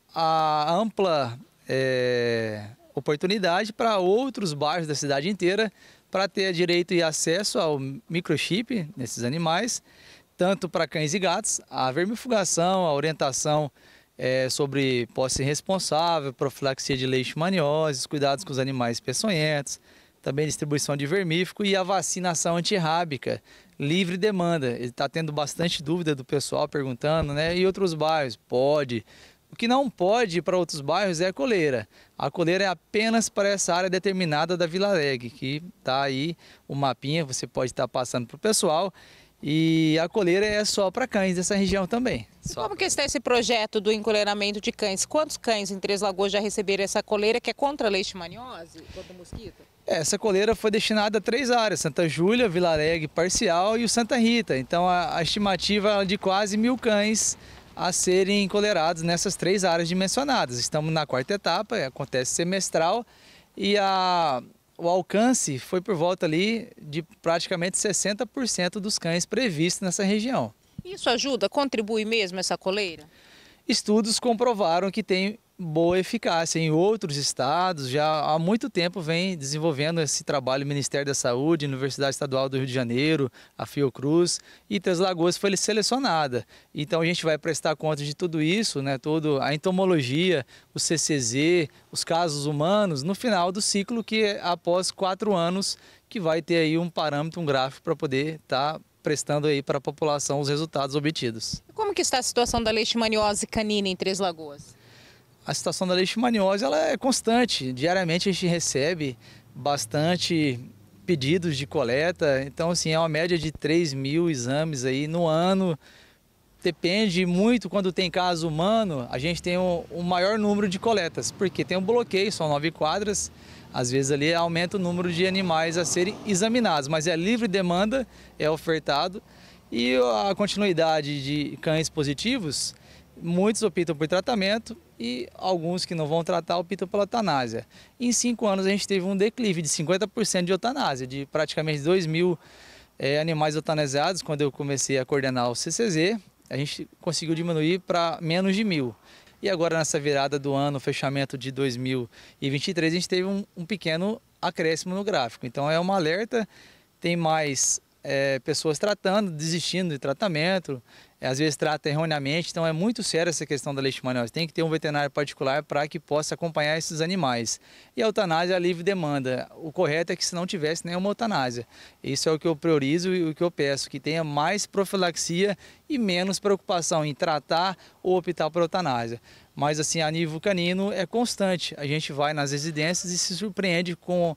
a ampla é, oportunidade para outros bairros da cidade inteira para ter direito e acesso ao microchip nesses animais, tanto para cães e gatos, a vermifugação, a orientação é, sobre posse responsável, profilaxia de leishmaniose, cuidados com os animais peçonhentos, também distribuição de vermífugo e a vacinação antirrábica, livre demanda. Ele está tendo bastante dúvida do pessoal perguntando, né? E outros bairros? Pode. O que não pode ir para outros bairros é a coleira. A coleira é apenas para essa área determinada da Vila Alegre, que está aí o mapinha, você pode estar passando para o pessoal. E a coleira é só para cães dessa região também. Só. Como que está esse projeto do encoleiramento de cães? Quantos cães em Três Lagoas já receberam essa coleira que é contra a leishmaniose, contra o mosquito? Essa coleira foi destinada a três áreas, Santa Júlia, Vila Alegre Parcial e o Santa Rita. Então a, a estimativa é de quase mil cães a serem encoleirados nessas três áreas dimensionadas. Estamos na quarta etapa, acontece semestral e a, o alcance foi por volta ali de praticamente sessenta por cento dos cães previstos nessa região. Isso ajuda, contribui mesmo essa coleira? Estudos comprovaram que tem boa eficácia. Em outros estados, já há muito tempo vem desenvolvendo esse trabalho o Ministério da Saúde, Universidade Estadual do Rio de Janeiro, a Fiocruz, e Três Lagoas foi selecionada. Então a gente vai prestar conta de tudo isso, né? Toda a entomologia, o C C Z, os casos humanos, no final do ciclo, que é após quatro anos, que vai ter aí um parâmetro, um gráfico para poder estar tá prestando aí para a população os resultados obtidos. Como que está a situação da leishmaniose canina em Três Lagoas? A situação da leishmaniose ela é constante. Diariamente a gente recebe bastante pedidos de coleta. Então, assim, é uma média de três mil exames aí no ano. Depende muito, quando tem caso humano, a gente tem um, um maior número de coletas, porque tem um bloqueio, são nove quadras. Às vezes ali aumenta o número de animais a serem examinados, mas é livre demanda, é ofertado. E a continuidade de cães positivos, muitos optam por tratamento e alguns que não vão tratar optam pela eutanásia. Em cinco anos a gente teve um declive de cinquenta por cento de eutanásia, de praticamente dois mil é, animais eutanasiados. Quando eu comecei a coordenar o C C Z, a gente conseguiu diminuir para menos de mil. E agora nessa virada do ano, fechamento de dois mil e vinte e três, a gente teve um, um pequeno acréscimo no gráfico. Então é um alerta, tem mais é, pessoas tratando, desistindo de tratamento, às vezes trata erroneamente, então é muito séria essa questão da leishmaniose. Tem que ter um veterinário particular para que possa acompanhar esses animais. E a eutanásia é a livre demanda. O correto é que se não tivesse nenhuma eutanásia. Isso é o que eu priorizo e o que eu peço, que tenha mais profilaxia e menos preocupação em tratar ou optar por eutanásia. Mas assim, a nível canino é constante. A gente vai nas residências e se surpreende com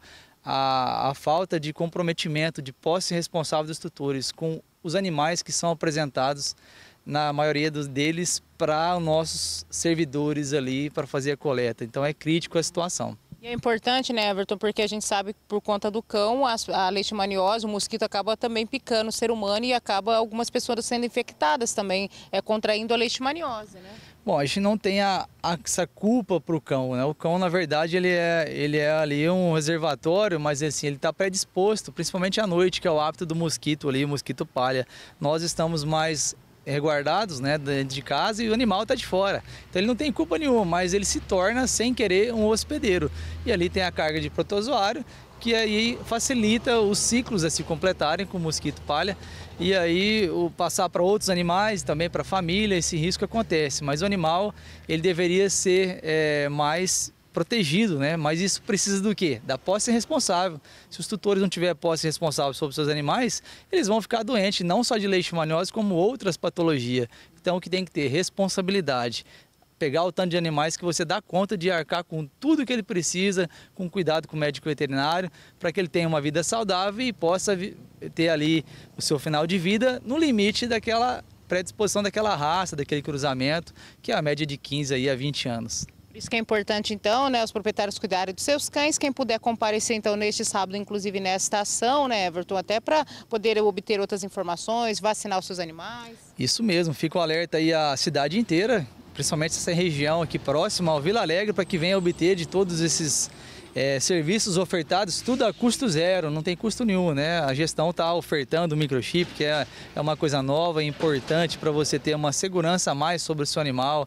a, a falta de comprometimento, de posse responsável dos tutores com os animais que são apresentados, na maioria dos deles, para os nossos servidores ali para fazer a coleta. Então é crítico a situação. E é importante, né, Everton, porque a gente sabe que por conta do cão, a, a leishmaniose, o mosquito acaba também picando o ser humano e acaba algumas pessoas sendo infectadas também, é, contraindo a leishmaniose, né? Bom, a gente não tem a, a, essa culpa para o cão, né? O cão, na verdade, ele é, ele é ali um reservatório, mas assim, ele está predisposto, principalmente à noite, que é o hábito do mosquito ali, o mosquito palha. Nós estamos mais resguardados, né, dentro de casa, e o animal está de fora. Então ele não tem culpa nenhuma, mas ele se torna, sem querer, um hospedeiro. E ali tem a carga de protozoário, que aí facilita os ciclos a se completarem com o mosquito palha. E aí o passar para outros animais, também para a família, esse risco acontece. Mas o animal, ele deveria ser é, mais protegido, né? Mas isso precisa do quê? Da posse responsável. Se os tutores não tiverem posse responsável sobre seus animais, eles vão ficar doentes, não só de leishmaniose, como outras patologias. Então o que tem que ter? Responsabilidade. Pegar o tanto de animais que você dá conta de arcar com tudo que ele precisa, com cuidado com o médico veterinário, para que ele tenha uma vida saudável e possa ter ali o seu final de vida no limite daquela predisposição daquela raça, daquele cruzamento, que é a média de quinze aí a vinte anos. Por isso que é importante, então, né, os proprietários cuidarem dos seus cães. Quem puder comparecer, então, neste sábado, inclusive nesta ação, né, Everton, até para poder obter outras informações, vacinar os seus animais. Isso mesmo, fica o alerta aí a cidade inteira, principalmente essa região aqui próxima ao Vila Alegre, para que venha obter de todos esses é, serviços ofertados, tudo a custo zero, não tem custo nenhum, né? A gestão está ofertando o microchip, que é, é uma coisa nova e importante para você ter uma segurança a mais sobre o seu animal.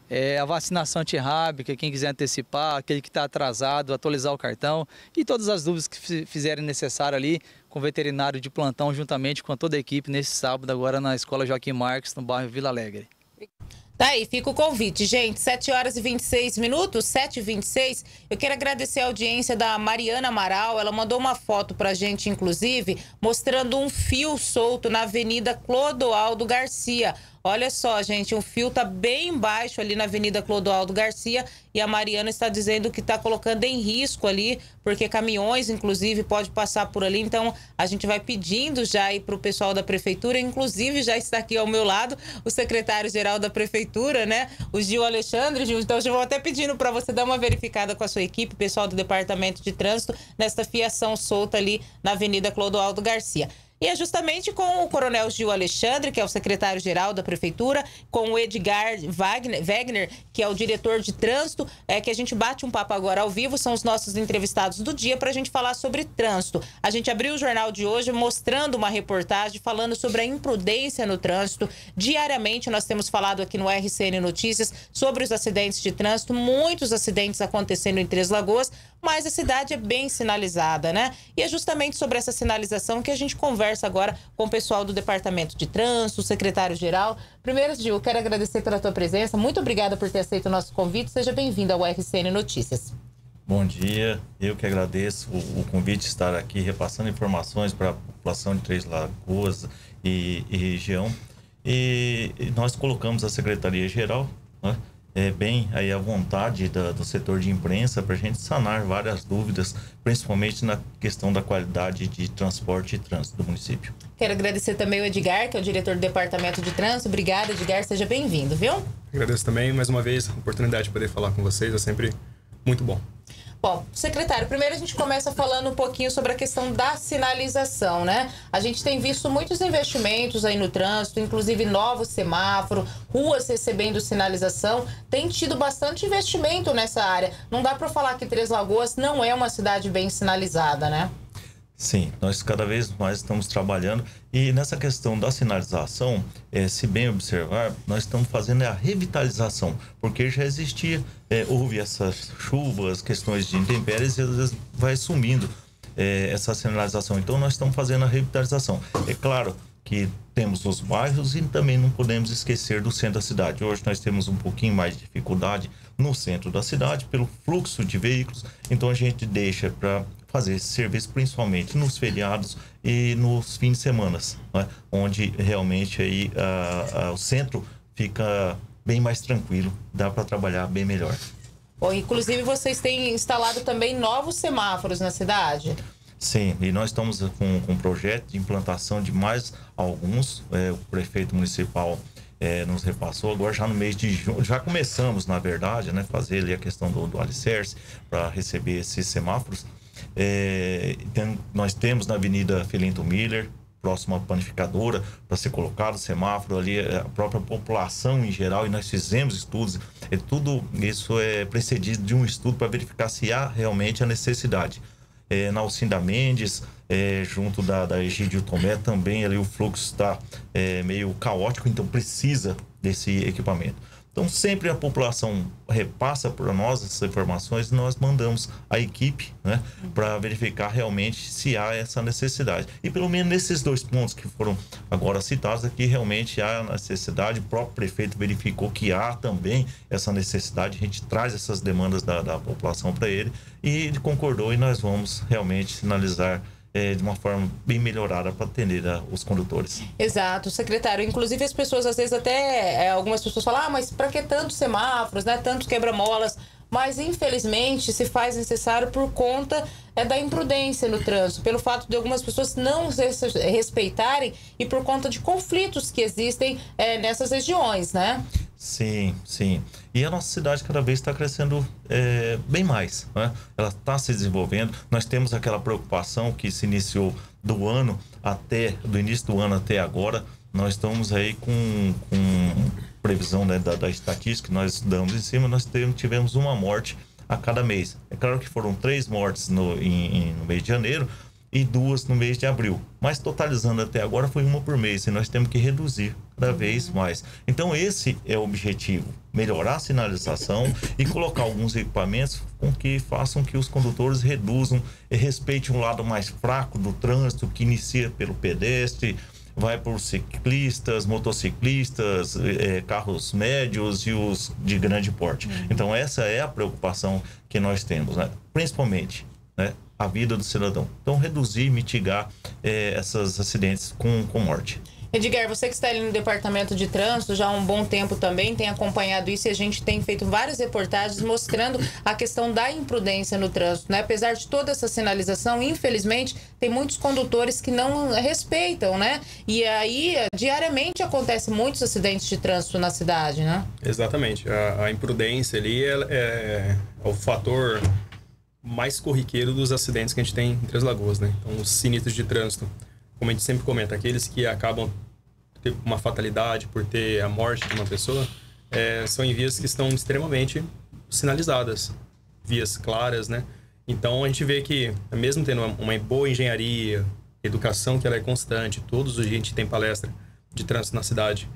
é, a vacinação antirrábica, quem quiser antecipar, aquele que está atrasado, atualizar o cartão e todas as dúvidas que fizerem necessário ali com o veterinário de plantão, juntamente com toda a equipe, nesse sábado agora na Escola Joaquim Marques, no bairro Vila Alegre. Tá aí, fica o convite, gente. sete horas e vinte e seis minutos, sete e vinte e seis. Eu quero agradecer a audiência da Mariana Amaral. Ela mandou uma foto pra gente, inclusive, mostrando um fio solto na Avenida Clodoaldo Garcia. Olha só, gente, o fio tá bem baixo ali na Avenida Clodoaldo Garcia e a Mariana está dizendo que está colocando em risco ali, porque caminhões, inclusive, pode passar por ali. Então, a gente vai pedindo já aí para o pessoal da Prefeitura, inclusive já está aqui ao meu lado o secretário-geral da Prefeitura, né? O Gil Alexandre. Gil, então, eu vou até pedindo para você dar uma verificada com a sua equipe, pessoal do Departamento de Trânsito, nesta fiação solta ali na Avenida Clodoaldo Garcia. E é justamente com o Coronel Gil Alexandre, que é o secretário-geral da Prefeitura, com o Edgar Wagner, Wagner, que é o diretor de trânsito, é, que a gente bate um papo agora ao vivo, são os nossos entrevistados do dia, para a gente falar sobre trânsito. A gente abriu o jornal de hoje mostrando uma reportagem falando sobre a imprudência no trânsito. Diariamente nós temos falado aqui no R C N Notícias sobre os acidentes de trânsito, muitos acidentes acontecendo em Três Lagoas, mas a cidade é bem sinalizada, né? E é justamente sobre essa sinalização que a gente conversa agora com o pessoal do Departamento de Trânsito, o secretário-geral. Primeiro, Gil, quero agradecer pela tua presença. Muito obrigada por ter aceito o nosso convite. Seja bem-vindo ao R C N Notícias. Bom dia, eu que agradeço o, o convite de estar aqui repassando informações para a população de Três Lagoas e, e região. E, e nós colocamos a Secretaria-Geral, né? É bem aí a vontade da, do setor de imprensa para a gente sanar várias dúvidas, principalmente na questão da qualidade de transporte e trânsito do município. Quero agradecer também o Edgar, que é o diretor do Departamento de Trânsito. Obrigada, Edgar, seja bem-vindo, viu? Agradeço também, mais uma vez, a oportunidade de poder falar com vocês, é sempre muito bom. Bom, secretário, primeiro a gente começa falando um pouquinho sobre a questão da sinalização, né? A gente tem visto muitos investimentos aí no trânsito, inclusive novos semáforos, ruas recebendo sinalização. Tem tido bastante investimento nessa área. Não dá para falar que Três Lagoas não é uma cidade bem sinalizada, né? Sim, nós cada vez mais estamos trabalhando e nessa questão da sinalização, é, se bem observar, nós estamos fazendo a revitalização, porque já existia, é, houve essas chuvas, questões de intempéries e às vezes vai sumindo é, essa sinalização. Então nós estamos fazendo a revitalização. É claro que temos os bairros e também não podemos esquecer do centro da cidade. Hoje nós temos um pouquinho mais de dificuldade no centro da cidade pelo fluxo de veículos, então a gente deixa para fazer esse serviço principalmente nos feriados e nos fins de semana, né? Onde realmente aí a, a, o centro fica bem mais tranquilo, dá para trabalhar bem melhor. Bom, inclusive vocês têm instalado também novos semáforos na cidade? Sim, e nós estamos com, com um projeto de implantação de mais alguns, é, o prefeito municipal é, nos repassou, agora já no mês de junho, já começamos na verdade, né, fazer ali a questão do, do alicerce para receber esses semáforos. É, tem, nós temos na Avenida Felinto Miller, próximo à panificadora, para ser colocado semáforo ali, a própria população em geral, e nós fizemos estudos, é, tudo isso é precedido de um estudo para verificar se há realmente a necessidade. É, na Alcinda Mendes, é, junto da, da Egídio Tomé, também ali o fluxo está é, meio caótico, então precisa desse equipamento. Então, sempre a população repassa para nós essas informações e nós mandamos a equipe, né, para verificar realmente se há essa necessidade. E pelo menos nesses dois pontos que foram agora citados aqui, realmente há necessidade. O próprio prefeito verificou que há também essa necessidade. A gente traz essas demandas da, da população para ele e ele concordou e nós vamos realmente sinalizar É, de uma forma bem melhorada para atender a, os condutores. Exato, secretário. Inclusive as pessoas às vezes até, é, algumas pessoas falam, ah, mas para que tantos semáforos, né? Tantos quebra-molas. Mas infelizmente se faz necessário por conta é, da imprudência no trânsito, pelo fato de algumas pessoas não respeitarem e por conta de conflitos que existem é, nessas regiões, né? Sim, sim. E a nossa cidade cada vez está crescendo é, bem mais, né? Ela está se desenvolvendo. Nós temos aquela preocupação que se iniciou do ano até, do início do ano até agora. Nós estamos aí com, com previsão, né, da, da estatística que nós estudamos em cima, nós tivemos uma morte a cada mês. É claro que foram três mortes no, em, em, no mês de janeiro e duas no mês de abril. Mas totalizando até agora foi uma por mês e nós temos que reduzir cada vez mais. Então esse é o objetivo, melhorar a sinalização e colocar alguns equipamentos com que façam que os condutores reduzam e respeitem um lado mais fraco do trânsito, que inicia pelo pedestre, vai por ciclistas, motociclistas, é, carros médios e os de grande porte. Uhum. Então essa é a preocupação que nós temos, né? Principalmente, né, a vida do cidadão. Então reduzir, mitigar é, esses acidentes com, com morte. Edgar, você que está ali no departamento de trânsito já há um bom tempo também, tem acompanhado isso e a gente tem feito várias reportagens mostrando a questão da imprudência no trânsito, né? Apesar de toda essa sinalização, infelizmente, tem muitos condutores que não respeitam, né? E aí, diariamente, acontecem muitos acidentes de trânsito na cidade, né? Exatamente. A, a imprudência ali é, é, é o fator mais corriqueiro dos acidentes que a gente tem em Três Lagoas, né? Então, os sinistros de trânsito, como a gente sempre comenta, aqueles que acabam ter uma fatalidade por ter a morte de uma pessoa, é, são em vias que estão extremamente sinalizadas, vias claras, né? Então a gente vê que, mesmo tendo uma, uma boa engenharia, educação que ela é constante, todos os dias a gente tem palestra de trânsito na cidade,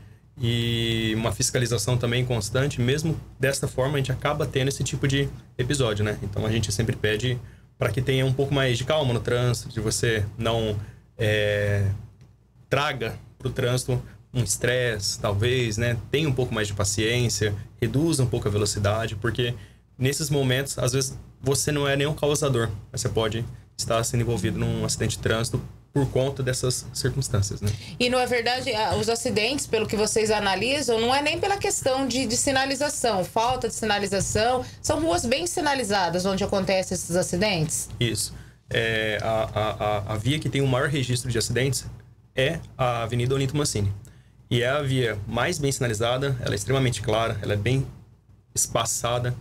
e uma fiscalização também constante, mesmo desta forma a gente acaba tendo esse tipo de episódio, né? Então a gente sempre pede para que tenha um pouco mais de calma no trânsito, de você não... É, traga para o trânsito um estresse, talvez, né? Tenha um pouco mais de paciência, reduza um pouco a velocidade, porque nesses momentos, às vezes, você não é nenhum causador, mas você pode estar sendo envolvido num acidente de trânsito por conta dessas circunstâncias, né? E não é verdade, os acidentes, pelo que vocês analisam, não é nem pela questão de, de sinalização, falta de sinalização, são ruas bem sinalizadas onde acontecem esses acidentes? Isso. É, a, a, a via que tem o maior registro de acidentes é a Avenida Olinto Mancini. E é a via mais bem sinalizada, ela é extremamente clara, ela é bem espaçada,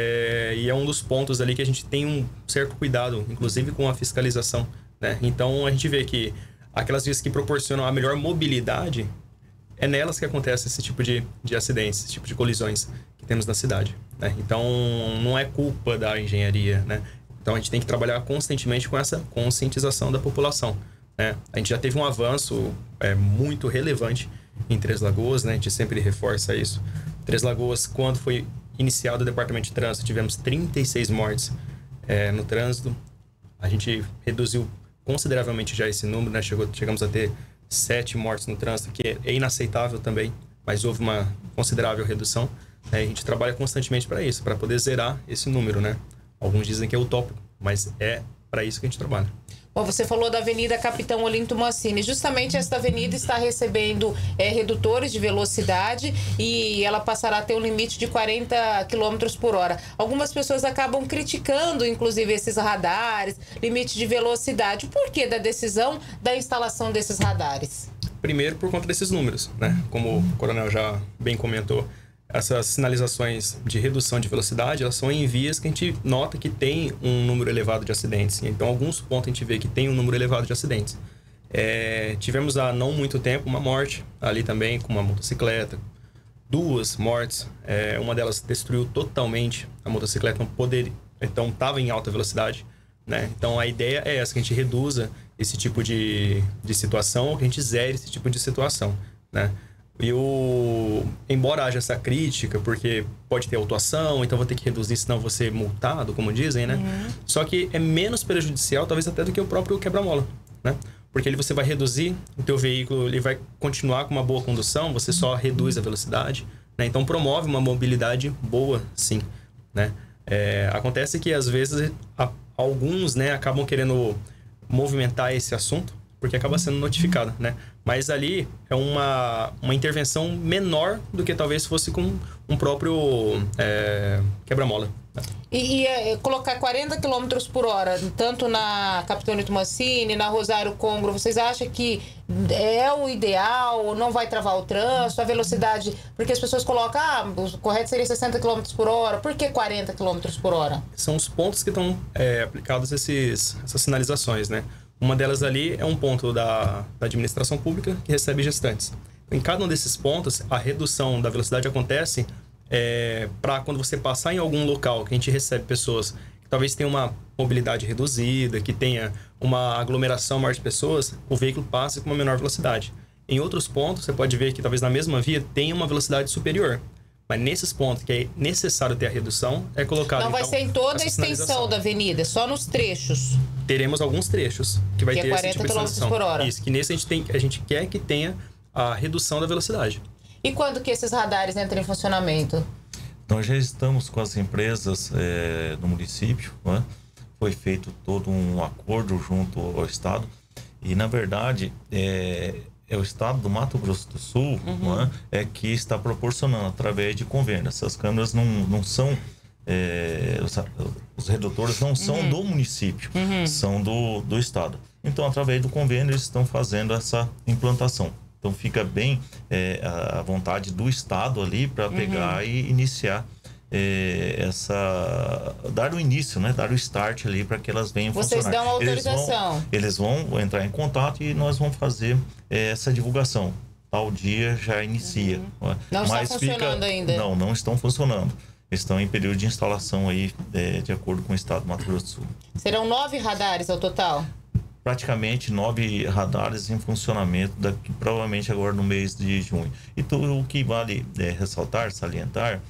é, e é um dos pontos ali que a gente tem um certo cuidado, inclusive com a fiscalização, né? Então a gente vê que aquelas vias que proporcionam a melhor mobilidade, é nelas que acontece esse tipo de, de acidentes, esse tipo de colisões que temos na cidade, né? Então não é culpa da engenharia, né? Então a gente tem que trabalhar constantemente com essa conscientização da população, né? A gente já teve um avanço é, muito relevante em Três Lagoas, né? A gente sempre reforça isso. Três Lagoas, quando foi iniciado o departamento de trânsito, tivemos trinta e seis mortes é, no trânsito. A gente reduziu consideravelmente já esse número, né? Chegou, chegamos a ter sete mortes no trânsito, que é inaceitável também, mas houve uma considerável redução, né? A gente trabalha constantemente para isso, para poder zerar esse número, né? Alguns dizem que é utópico, mas é para isso que a gente trabalha. Bom, você falou da Avenida Capitão Olinto Mancini. Justamente esta avenida está recebendo é, redutores de velocidade e ela passará a ter um limite de quarenta quilômetros por hora. Algumas pessoas acabam criticando, inclusive, esses radares, limite de velocidade. Por que da decisão da instalação desses radares? Primeiro, por conta desses números, né? Como o coronel já bem comentou, essas sinalizações de redução de velocidade, elas são em vias que a gente nota que tem um número elevado de acidentes. Então, alguns pontos a gente vê que tem um número elevado de acidentes. É, tivemos há não muito tempo uma morte ali também com uma motocicleta. Duas mortes. É, uma delas destruiu totalmente a motocicleta, não poder, então estava em alta velocidade, né? Então, a ideia é essa, que a gente reduza esse tipo de, de situação, que a gente zere esse tipo de situação, né? E o... embora haja essa crítica, porque pode ter autuação, então vou ter que reduzir, senão vou ser multado, como dizem, né? Uhum. Só que é menos prejudicial, talvez até do que o próprio quebra-mola, né? Porque ali você vai reduzir, o teu veículo ele vai continuar com uma boa condução, você só reduz a velocidade, né? Então promove uma mobilidade boa, sim, né? É... acontece que às vezes a... alguns, né, acabam querendo movimentar esse assunto, porque acaba sendo notificado, né? Mas ali é uma, uma intervenção menor do que talvez fosse com um próprio é, quebra-mola. Né? E, e é, colocar quarenta quilômetros por hora, tanto na Capitão Olinto Mancini, na Rosário Congro, vocês acham que é o ideal, não vai travar o trânsito, a velocidade? Porque as pessoas colocam, ah, o correto seria sessenta quilômetros por hora, por que quarenta quilômetros por hora? São os pontos que estão é, aplicados esses, essas sinalizações, né? Uma delas ali é um ponto da, da administração pública que recebe gestantes. Em cada um desses pontos, a redução da velocidade acontece é, para quando você passar em algum local que a gente recebe pessoas que talvez tenham uma mobilidade reduzida, que tenha uma aglomeração maior de pessoas, o veículo passe com uma menor velocidade. Em outros pontos, você pode ver que talvez na mesma via tenha uma velocidade superior. Mas nesses pontos que é necessário ter a redução, é colocado. Não vai então, ser em toda a essa extensão sinalização. da avenida, só nos trechos. Teremos alguns trechos que vai Que é ter esse quarenta tipo de quilômetros sinalização. por hora. Isso, que nesse a gente, tem, a gente quer que tenha a redução da velocidade. E quando que esses radares entram em funcionamento? Nós já estamos com as empresas é, do município, né? Foi feito todo um acordo junto ao Estado e, na verdade, é, é o Estado do Mato Grosso do Sul uhum. né? é que está proporcionando através de convênio. Essas câmeras não, não são... É, os, os redutores não são uhum. do município, uhum. são do, do Estado. Então, através do convênio, eles estão fazendo essa implantação. Então fica bem é, a vontade do Estado ali para pegar uhum. e iniciar é, essa... dar o início, né? Dar o start ali para que elas venham Vocês funcionar. dão autorização. Eles vão, eles vão entrar em contato e nós vamos fazer é, essa divulgação. Tal dia já inicia. Uhum. Não Mas está funcionando fica... ainda? Não, não estão funcionando. Estão em período de instalação aí, é, de acordo com o Estado do Mato Grosso do Sul. Serão nove radares ao total? Praticamente nove radares em funcionamento, daqui, provavelmente agora no mês de junho. E tudo o que vale é, ressaltar, salientar,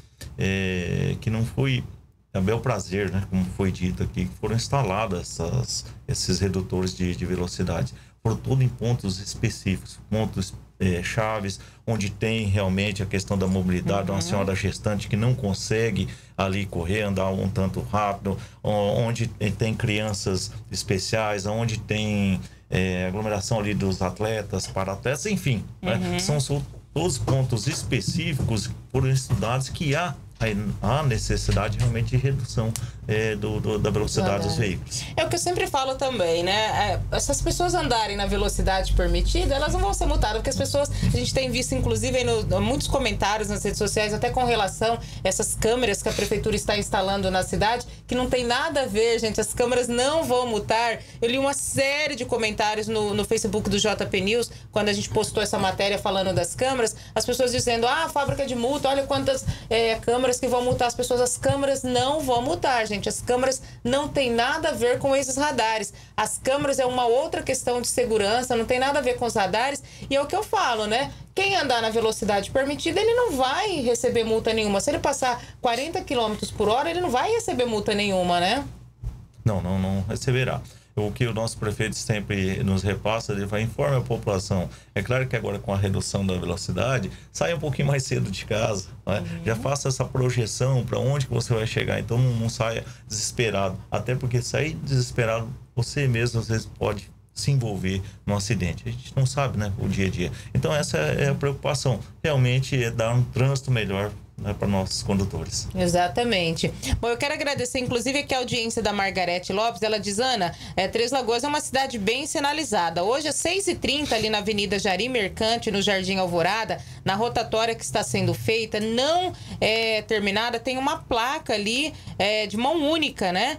é que não foi a bel prazer, né, como foi dito aqui, que foram instalados essas, esses redutores de, de velocidade. Foram tudo em pontos específicos, pontos é, chaves, onde tem realmente a questão da mobilidade, uhum. uma senhora gestante que não consegue ali correr, andar um tanto rápido, onde tem crianças especiais, onde tem é, aglomeração ali dos atletas, para-atletas, enfim, uhum. né? São todos pontos específicos foram estudados que há há necessidade realmente de redução é, do, do, da velocidade ah, dos veículos. É o que eu sempre falo também, né? É, essas pessoas andarem na velocidade permitida, elas não vão ser multadas, porque as pessoas, a gente tem visto inclusive aí no, muitos comentários nas redes sociais, até com relação a essas câmeras que a prefeitura está instalando na cidade, que não tem nada a ver, gente, as câmeras não vão multar. Eu li uma série de comentários no, no Facebook do J P News, quando a gente postou essa matéria falando das câmeras, as pessoas dizendo, ah, fábrica de multa, olha quantas é, câmeras que vão multar as pessoas. As câmeras não vão multar, gente. As câmeras não tem nada a ver com esses radares. As câmeras é uma outra questão de segurança, não tem nada a ver com os radares. E é o que eu falo, né? Quem andar na velocidade permitida, ele não vai receber multa nenhuma. Se ele passar quarenta quilômetros por hora, ele não vai receber multa nenhuma, né? Não, não, não receberá. O que o nosso prefeito sempre nos repassa, ele vai informar a população. É claro que agora com a redução da velocidade, saia um pouquinho mais cedo de casa, né? Uhum. Já faça essa projeção para onde que você vai chegar. Então não, não saia desesperado. Até porque sair desesperado, você mesmo às vezes pode se envolver num acidente. A gente não sabe, né, o dia a dia. Então essa é a preocupação. Realmente é dar um trânsito melhor, né, para nossos condutores. Exatamente. Bom, eu quero agradecer, inclusive, aqui a audiência da Margarete Lopes. Ela diz, Ana, é, Três Lagoas é uma cidade bem sinalizada. Hoje, às seis e trinta, ali na Avenida Jari Mercante, no Jardim Alvorada, na rotatória que está sendo feita, não é, terminada, tem uma placa ali é, de mão única, né?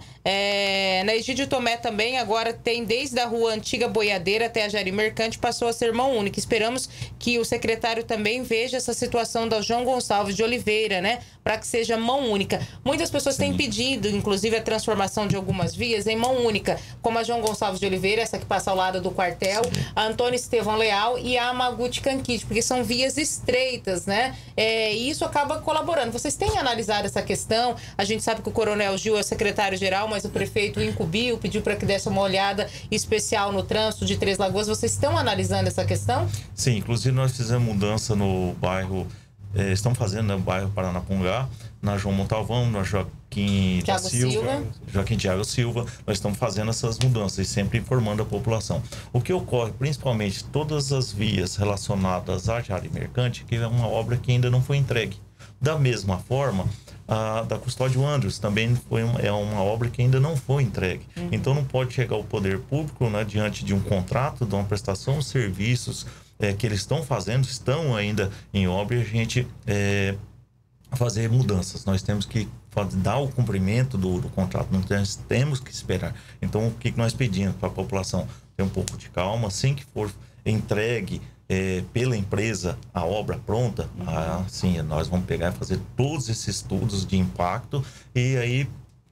É, na Egídio Tomé também, agora tem desde a rua Antiga Boiadeira até a Jari Mercante, passou a ser mão única. Esperamos que o secretário também veja essa situação da João Gonçalves de Oliveira, né? Para que seja mão única. Muitas pessoas Sim. têm pedido, inclusive, a transformação de algumas vias em mão única, como a João Gonçalves de Oliveira, essa que passa ao lado do quartel, Sim. a Antônio Estevão Leal e a Maguti Canquite, porque são vias estreitas, né? É, e isso acaba colaborando. Vocês têm analisado essa questão? A gente sabe que o Coronel Gil é secretário-geral, mas o prefeito incumbiu, pediu para que desse uma olhada especial no trânsito de Três Lagoas. Vocês estão analisando essa questão? Sim, inclusive nós fizemos mudança no bairro, eh, estão fazendo no bairro Paranapungá, na João Montalvão, na Joaquim da Silva, Silva, Joaquim Tiago Silva, nós estamos fazendo essas mudanças e sempre informando a população. O que ocorre, principalmente, todas as vias relacionadas à Jari Mercante, que é uma obra que ainda não foi entregue. Da mesma forma, a da Custódio Andros também foi uma, é uma obra que ainda não foi entregue. Uhum. Então não pode chegar o poder público, né, diante de um contrato, de uma prestação de serviços é, que eles estão fazendo, estão ainda em obra, e a gente é, fazer mudanças. Nós temos que dar o cumprimento do, do contrato, nós temos que esperar. Então o que nós pedimos para a população? Ter um pouco de calma, assim que for entregue É, pela empresa a obra pronta, uhum. ah, sim, nós vamos pegar e fazer todos esses estudos de impacto e aí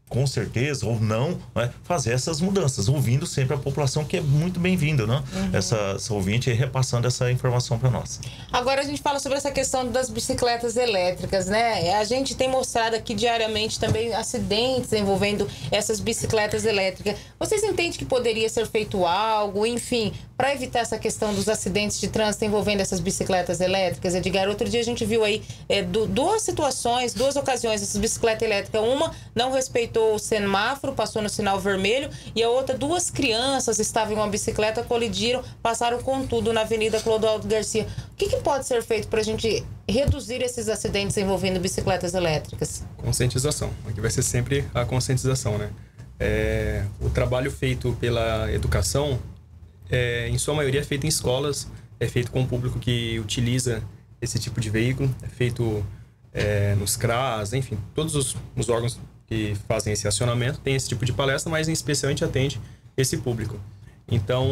com certeza, ou não, né, fazer essas mudanças, ouvindo sempre a população, que é muito bem-vinda, né? Uhum. Essa, essa ouvinte repassando essa informação para nós. Agora a gente fala sobre essa questão das bicicletas elétricas, né? A gente tem mostrado aqui diariamente também acidentes envolvendo essas bicicletas elétricas. Vocês entendem que poderia ser feito algo, enfim, para evitar essa questão dos acidentes de trânsito envolvendo essas bicicletas elétricas? Edgar, outro dia a gente viu aí é, do, duas situações, duas ocasiões, essas bicicletas elétricas. Uma não respeitou o semáforo, passou no sinal vermelho, e a outra, duas crianças estavam em uma bicicleta, colidiram, passaram com tudo na Avenida Clodoaldo Garcia. O que, que pode ser feito para a gente reduzir esses acidentes envolvendo bicicletas elétricas? Conscientização. Aqui vai ser sempre a conscientização, né? É, o trabalho feito pela educação, é, em sua maioria, é feito em escolas, é feito com o público que utiliza esse tipo de veículo, é feito é, nos C R A S, enfim, todos os, os órgãos que fazem esse acionamento tem esse tipo de palestra, mas em especial a gente atende esse público. Então,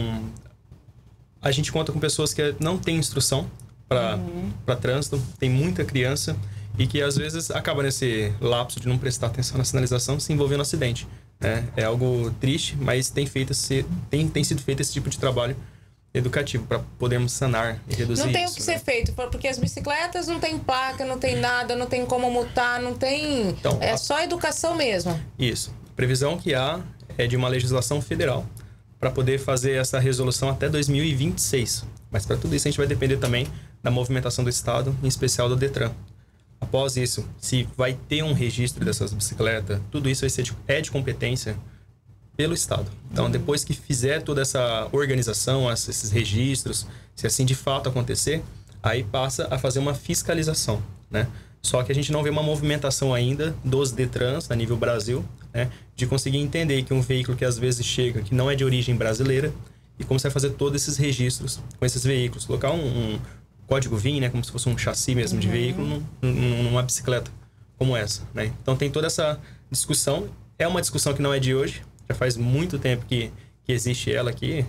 a gente conta com pessoas que não têm instrução para uhum. para trânsito, tem muita criança e que às vezes acaba nesse lapso de não prestar atenção na sinalização, se envolvendo no acidente. Né? É algo triste, mas tem, feito esse, tem, tem sido feito esse tipo de trabalho educativo para podermos sanar e reduzir isso. Não tem isso, o que né? ser feito, porque as bicicletas não tem placa, não tem nada, não tem como multar, não tem... Então, é a... só educação mesmo. Isso. A previsão que há é de uma legislação federal para poder fazer essa resolução até dois mil e vinte e seis. Mas para tudo isso a gente vai depender também da movimentação do Estado, em especial do Detran. Após isso, se vai ter um registro dessas bicicletas, tudo isso vai ser de, é de competência pelo Estado. Então, depois que fizer toda essa organização, esses registros, se assim de fato acontecer, aí passa a fazer uma fiscalização, né? Só que a gente não vê uma movimentação ainda dos Detrans a nível Brasil, né? De conseguir entender que um veículo que às vezes chega, que não é de origem brasileira, e como você vai fazer todos esses registros com esses veículos, colocar um, um código V I N, né? Como se fosse um chassi mesmo uhum. de veículo num, numa bicicleta como essa, né? Então tem toda essa discussão. É uma discussão que não é de hoje. Já faz muito tempo que, que existe ela aqui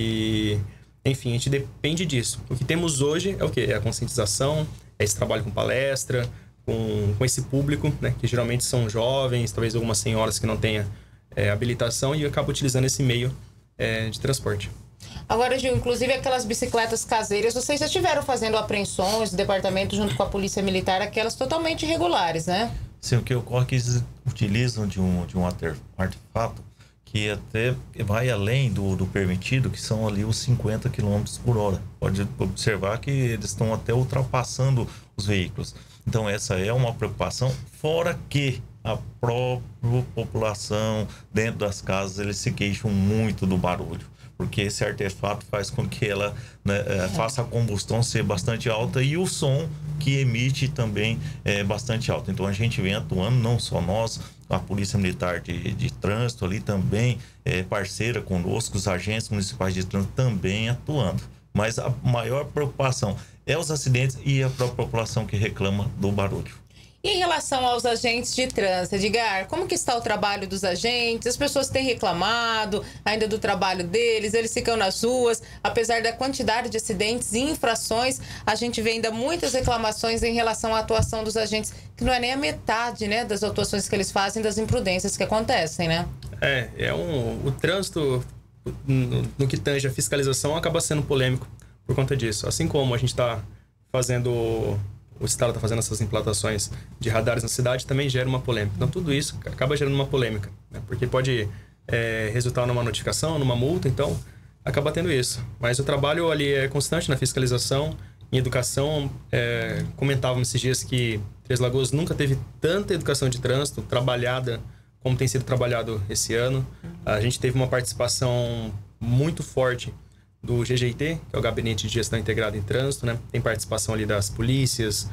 e, enfim, a gente depende disso. O que temos hoje é o quê? É a conscientização, é esse trabalho com palestra, com, com esse público, né? Que geralmente são jovens, talvez algumas senhoras que não tenham é, habilitação e acabam utilizando esse meio é, de transporte. Agora, Gil, inclusive aquelas bicicletas caseiras, vocês já estiveram fazendo apreensões do departamento junto com a Polícia Militar, aquelas totalmente irregulares, né? Sim, o que ocorre é que eles utilizam de um, de um artefato que até vai além do, do permitido, que são ali os cinquenta quilômetros por hora. Pode observar que eles estão até ultrapassando os veículos. Então essa é uma preocupação, fora que a própria população dentro das casas, eles se queixam muito do barulho, porque esse artefato faz com que ela, né, é, faça a combustão ser bastante alta e o som que emite também é bastante alto. Então a gente vem atuando, não só nós, a Polícia Militar de, de Trânsito ali também é parceira conosco, os agentes municipais de trânsito também atuando. Mas a maior preocupação é os acidentes e a própria população que reclama do barulho. E em relação aos agentes de trânsito, Edgar, como que está o trabalho dos agentes? As pessoas têm reclamado ainda do trabalho deles, eles ficam nas ruas, apesar da quantidade de acidentes e infrações, a gente vê ainda muitas reclamações em relação à atuação dos agentes, que não é nem a metade, né, das atuações que eles fazem, das imprudências que acontecem, né? É, é um, o trânsito, no, no que tange a fiscalização, acaba sendo polêmico por conta disso. Assim como a gente está fazendo... o Estado está fazendo essas implantações de radares na cidade, também gera uma polêmica. Então, tudo isso acaba gerando uma polêmica, né? Porque pode é, resultar numa notificação, numa multa, então acaba tendo isso. Mas o trabalho ali é constante na fiscalização, em educação. É, comentávamos esses dias que Três Lagoas nunca teve tanta educação de trânsito trabalhada como tem sido trabalhado esse ano. A gente teve uma participação muito forte do G G I T, que é o Gabinete de Gestão Integrada em Trânsito, né? Tem participação ali das polícias,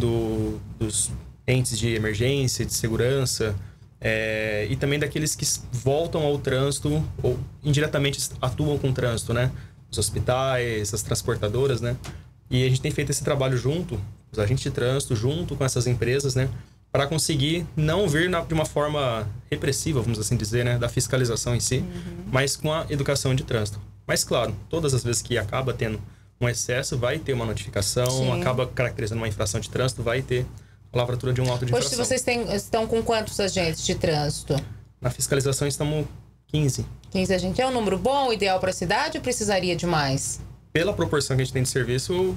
do, dos entes de emergência, de segurança, é, e também daqueles que voltam ao trânsito ou indiretamente atuam com o trânsito, né? Os hospitais, as transportadoras, né? E a gente tem feito esse trabalho junto, os agentes de trânsito, junto com essas empresas, né? Para conseguir não vir na, de uma forma repressiva, vamos assim dizer, né? Da fiscalização em si, uhum. mas com a educação de trânsito. Mas, claro, todas as vezes que acaba tendo um excesso, vai ter uma notificação, Sim. acaba caracterizando uma infração de trânsito, vai ter a lavratura de um auto de Hoje infração. vocês têm, estão com quantos agentes de trânsito? Na fiscalização estamos quinze. quinze agentes. É um número bom, ideal para a cidade ou precisaria de mais? Pela proporção que a gente tem de serviço,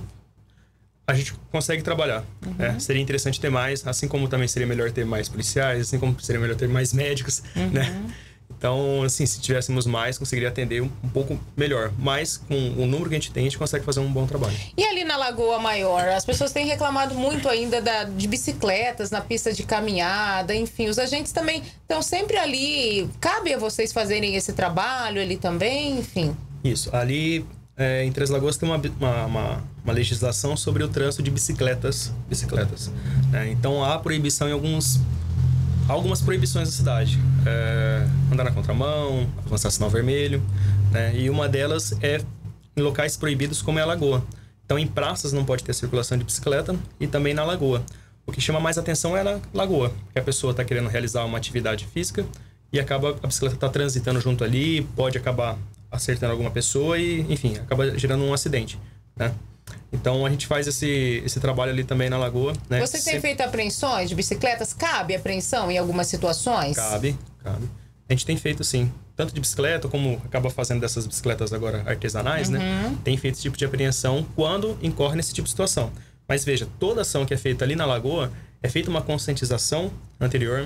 a gente consegue trabalhar. Uhum. Né? Seria interessante ter mais, assim como também seria melhor ter mais policiais, assim como seria melhor ter mais médicos, Uhum. né? Então, assim, se tivéssemos mais, conseguiria atender um, um pouco melhor. Mas com o número que a gente tem, a gente consegue fazer um bom trabalho. E ali na Lagoa Maior, as pessoas têm reclamado muito ainda da, de bicicletas na pista de caminhada, enfim, os agentes também estão sempre ali. Cabe a vocês fazerem esse trabalho ali também, enfim? Isso. Ali, é, em Três Lagoas, tem uma, uma, uma, uma legislação sobre o trânsito de bicicletas. bicicletas né? Então, há proibição em alguns... Há algumas proibições da cidade. É, andar na contramão, avançar sinal vermelho, né? E uma delas é em locais proibidos como é a lagoa. Então, em praças não pode ter circulação de bicicleta e também na lagoa. O que chama mais atenção é na lagoa, porque a pessoa está querendo realizar uma atividade física e acaba a bicicleta está transitando junto ali, pode acabar acertando alguma pessoa e, enfim, acaba gerando um acidente, né? Então, a gente faz esse, esse trabalho ali também na lagoa, né? Vocês têm Sempre... feito apreensões de bicicletas? Cabe apreensão em algumas situações? Cabe, cabe. A gente tem feito, sim. Tanto de bicicleta, como acaba fazendo dessas bicicletas agora artesanais, Uhum. né? Tem feito esse tipo de apreensão quando incorre nesse tipo de situação. Mas veja, toda ação que é feita ali na lagoa, é feita uma conscientização anterior.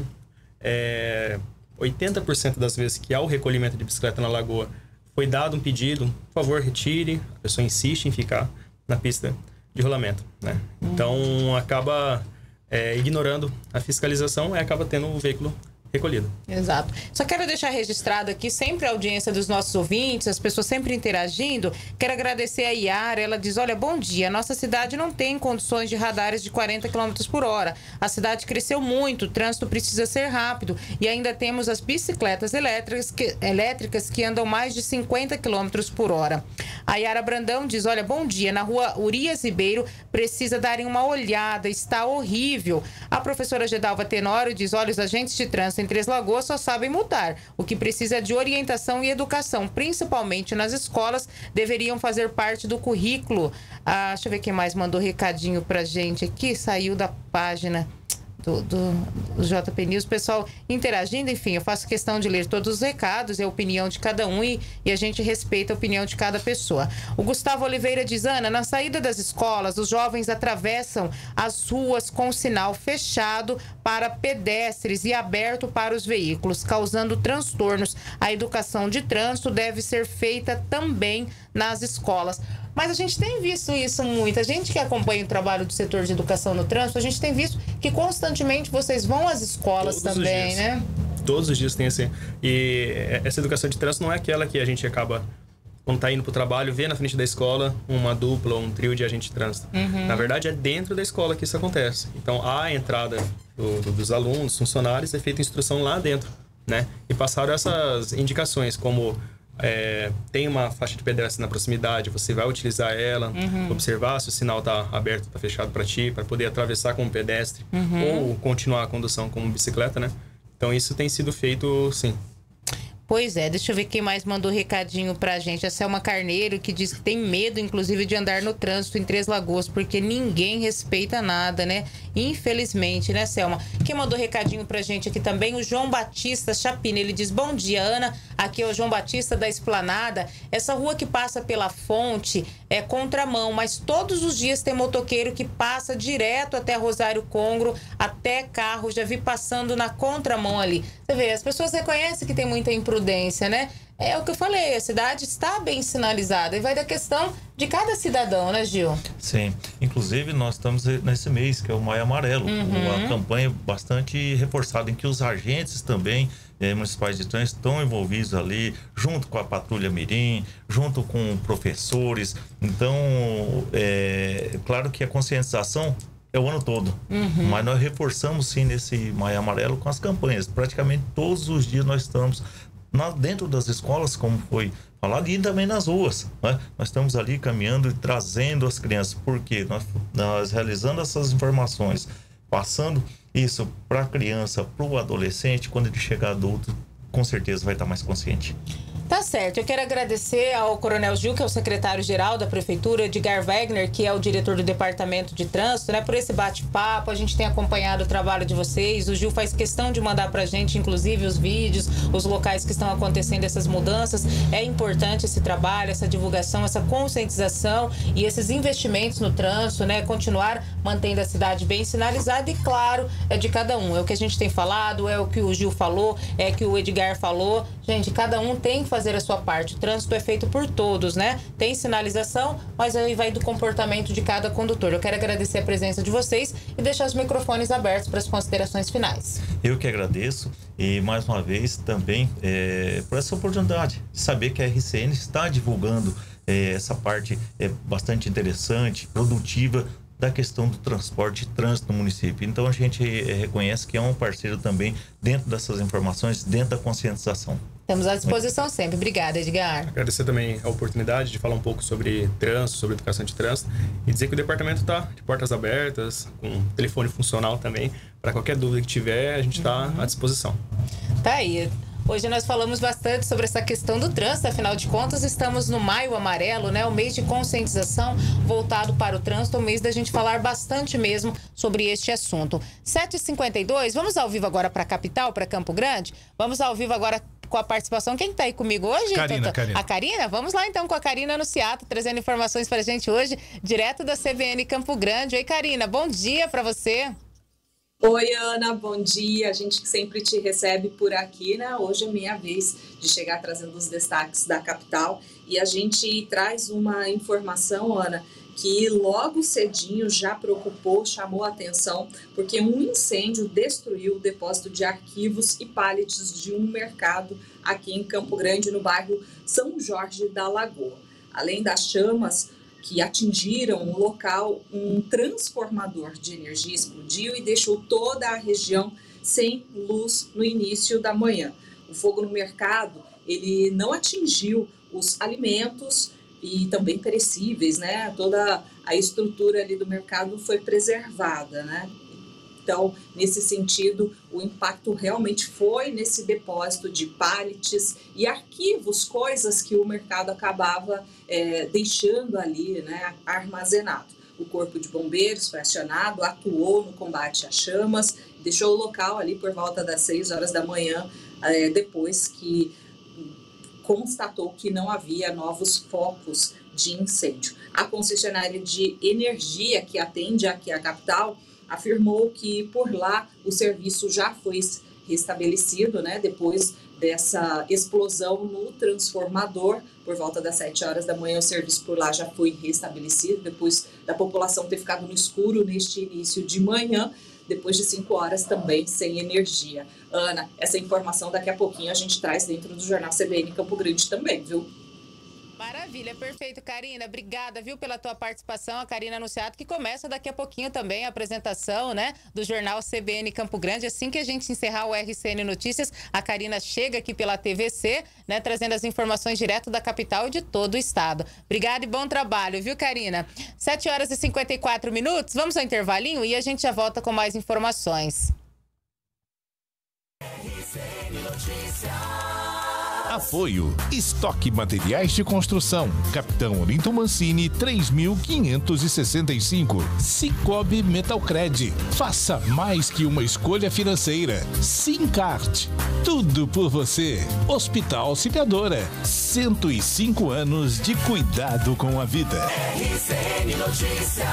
É... oitenta por cento das vezes que há o recolhimento de bicicleta na lagoa, foi dado um pedido, por favor, retire. A pessoa insiste em ficar na pista de rolamento, né? Então, acaba é, ignorando a fiscalização e acaba tendo o veículo recolhido. Exato. Só quero deixar registrado aqui sempre a audiência dos nossos ouvintes, as pessoas sempre interagindo. Quero agradecer a Iara, ela diz, olha, bom dia, nossa cidade não tem condições de radares de quarenta quilômetros por hora. A cidade cresceu muito, o trânsito precisa ser rápido e ainda temos as bicicletas elétricas que, elétricas que andam mais de cinquenta quilômetros por hora. A Iara Brandão diz, olha, bom dia, na rua Urias Ribeiro precisa darem uma olhada, está horrível. A professora Gedalva Tenório diz, olha, os agentes de trânsito em Três Lagoas só sabem multar. O que precisa é de orientação e educação, principalmente nas escolas, deveriam fazer parte do currículo. Ah, deixa eu ver quem mais mandou recadinho pra gente aqui, saiu da página do, do, do J P News, pessoal interagindo, enfim, eu faço questão de ler todos os recados, é a opinião de cada um e, e a gente respeita a opinião de cada pessoa. O Gustavo Oliveira diz, Ana, na saída das escolas, os jovens atravessam as ruas com sinal fechado para pedestres e aberto para os veículos, causando transtornos. A educação de trânsito deve ser feita também nas escolas. Mas a gente tem visto isso muito. A gente que acompanha o trabalho do setor de educação no trânsito, a gente tem visto que constantemente vocês vão às escolas Todos também, os dias. né? Todos os dias tem assim. E essa educação de trânsito não é aquela que a gente acaba, quando tá indo pro trabalho, vê na frente da escola uma dupla ou um trio de agente de trânsito. Uhum. Na verdade, é dentro da escola que isso acontece. Então, a entrada do, do, dos alunos, funcionários, é feita instrução lá dentro, né? E passaram essas indicações, como é, tem uma faixa de pedestre na proximidade, você vai utilizar ela, Uhum. observar se o sinal tá aberto, tá fechado para ti, para poder atravessar como pedestre, Uhum. ou continuar a condução como bicicleta, né? Então, isso tem sido feito, sim. Pois é, deixa eu ver quem mais mandou recadinho pra gente. A Selma Carneiro, que diz que tem medo, inclusive, de andar no trânsito em Três Lagoas, porque ninguém respeita nada, né? Infelizmente, né, Selma? Quem mandou recadinho pra gente aqui também, o João Batista Chapina. Ele diz, bom dia, Ana. Aqui é o João Batista da Esplanada. Essa rua que passa pela fonte é contramão, mas todos os dias tem motoqueiro que passa direto até Rosário Congro, até carro. Já vi passando na contramão ali. Você vê, as pessoas reconhecem que tem muita imprudência, né? É o que eu falei, a cidade está bem sinalizada e vai da questão de cada cidadão, né, Gil? Sim, inclusive nós estamos nesse mês, que é o Maio Amarelo, Uhum. uma campanha bastante reforçada, em que os agentes também eh, municipais de trânsito estão envolvidos ali, junto com a Patrulha Mirim, junto com professores. Então, é claro que a conscientização é o ano todo, Uhum. mas nós reforçamos sim nesse Maio Amarelo com as campanhas. Praticamente todos os dias nós estamos na, dentro das escolas, como foi falado, e também nas ruas, né? Nós estamos ali caminhando e trazendo as crianças, porque nós, nós realizando essas informações, passando isso para a criança, para o adolescente, quando ele chegar adulto, com certeza vai estar mais consciente. Tá certo, eu quero agradecer ao Coronel Gil, que é o secretário-geral da Prefeitura, Edgar Wegner, que é o diretor do Departamento de Trânsito, né, por esse bate-papo. A gente tem acompanhado o trabalho de vocês. O Gil faz questão de mandar pra gente, inclusive, os vídeos, os locais que estão acontecendo essas mudanças. É importante esse trabalho, essa divulgação, essa conscientização e esses investimentos no trânsito, né, continuar mantendo a cidade bem sinalizada e, claro, é de cada um. É o que a gente tem falado, é o que o Gil falou, é o que o Edgar falou. Gente, cada um tem que fazer a sua parte. O trânsito é feito por todos, né? Tem sinalização, mas aí vai do comportamento de cada condutor. Eu quero agradecer a presença de vocês e deixar os microfones abertos para as considerações finais. Eu que agradeço e, mais uma vez, também é, por essa oportunidade de saber que a R C N está divulgando é, essa parte é, bastante interessante, produtiva, da questão do transporte e trânsito no município. Então a gente reconhece que é um parceiro também dentro dessas informações, dentro da conscientização. Estamos à disposição sempre. Obrigada, Edgar. Agradecer também a oportunidade de falar um pouco sobre trânsito, sobre educação de trânsito e dizer que o departamento está de portas abertas, com telefone funcional também. Para qualquer dúvida que tiver, a gente está à disposição. Tá aí. Hoje nós falamos bastante sobre essa questão do trânsito, afinal de contas estamos no Maio Amarelo, né? O mês de conscientização voltado para o trânsito, o mês da gente falar bastante mesmo sobre este assunto. sete e cinquenta e dois, vamos ao vivo agora para a capital, para Campo Grande? Vamos ao vivo agora com a participação. Quem está aí comigo hoje? Karina, Karina. A Karina? Vamos lá então com a Karina Nuciato, trazendo informações para a gente hoje, direto da C B N Campo Grande. Oi, Karina, bom dia para você. Oi, Ana, bom dia. A gente que sempre te recebe por aqui, né? Hoje é minha vez de chegar trazendo os destaques da capital e a gente traz uma informação, Ana, que logo cedinho já preocupou, chamou a atenção, porque um incêndio destruiu o depósito de arquivos e pallets de um mercado aqui em Campo Grande, no bairro São Jorge da Lagoa. Além das chamas que atingiram o local, um transformador de energia explodiu e deixou toda a região sem luz no início da manhã. O fogo no mercado, ele não atingiu os alimentos e também perecíveis, né? Toda a estrutura ali do mercado foi preservada, né? Então, nesse sentido, o impacto realmente foi nesse depósito de pallets e arquivos, coisas que o mercado acabava é, deixando ali, né, armazenado. O Corpo de Bombeiros foi acionado, atuou no combate às chamas, deixou o local ali por volta das seis horas da manhã, é, depois que constatou que não havia novos focos de incêndio. A concessionária de energia que atende aqui a capital afirmou que por lá o serviço já foi restabelecido, né, depois dessa explosão no transformador. Por volta das sete horas da manhã o serviço por lá já foi restabelecido, depois da população ter ficado no escuro neste início de manhã, depois de cinco horas também sem energia. Ana, essa informação daqui a pouquinho a gente traz dentro do Jornal C B N Campo Grande também, viu? Maravilha, perfeito, Karina. Obrigada, viu, pela tua participação. A Karina Nuciato, que começa daqui a pouquinho também a apresentação, né, do Jornal C B N Campo Grande. Assim que a gente encerrar o R C N Notícias, a Karina chega aqui pela T V C, né, trazendo as informações direto da capital e de todo o estado. Obrigada e bom trabalho, viu, Karina? sete horas e cinquenta e quatro minutos, vamos ao intervalinho e a gente já volta com mais informações. R C N Notícias. Apoio Estoque Materiais de Construção, Capitão Olinto Mancini, três mil quinhentos e sessenta e cinco. Cicobi Metalcred, faça mais que uma escolha financeira. Sincart, tudo por você. Hospital Auxiliadora, cento e cinco anos de cuidado com a vida. R C N Notícias.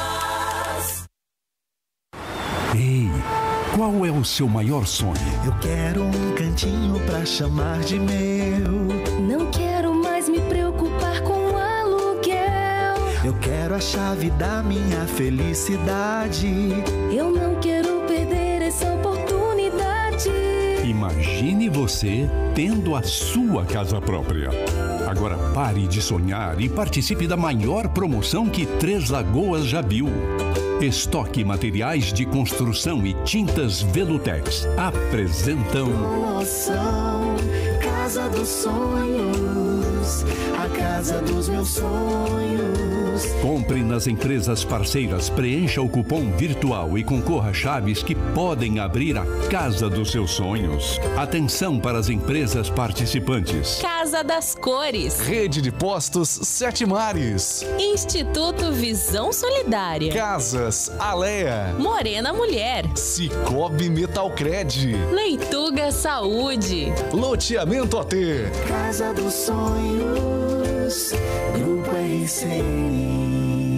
Ei, qual é o seu maior sonho? Eu quero um cantinho pra chamar de meu. Não quero mais me preocupar com aluguel. Eu quero a chave da minha felicidade. Eu não quero perder essa oportunidade. Imagine você tendo a sua casa própria. Agora pare de sonhar e participe da maior promoção que Três Lagoas já viu. Estoque Materiais de Construção e Tintas Velutex apresentam Promoção Casa dos Sonhos, a casa dos meus sonhos. Compre nas empresas parceiras, preencha o cupom virtual e concorra a chaves que podem abrir a casa dos seus sonhos. Atenção para as empresas participantes. Casa das Cores. Rede de Postos Sete Mares. Instituto Visão Solidária. Casas Alea. Morena Mulher. Cicobi Metalcred. Leituga Saúde. Loteamento A T. Casa dos Sonhos. Grupo R C N.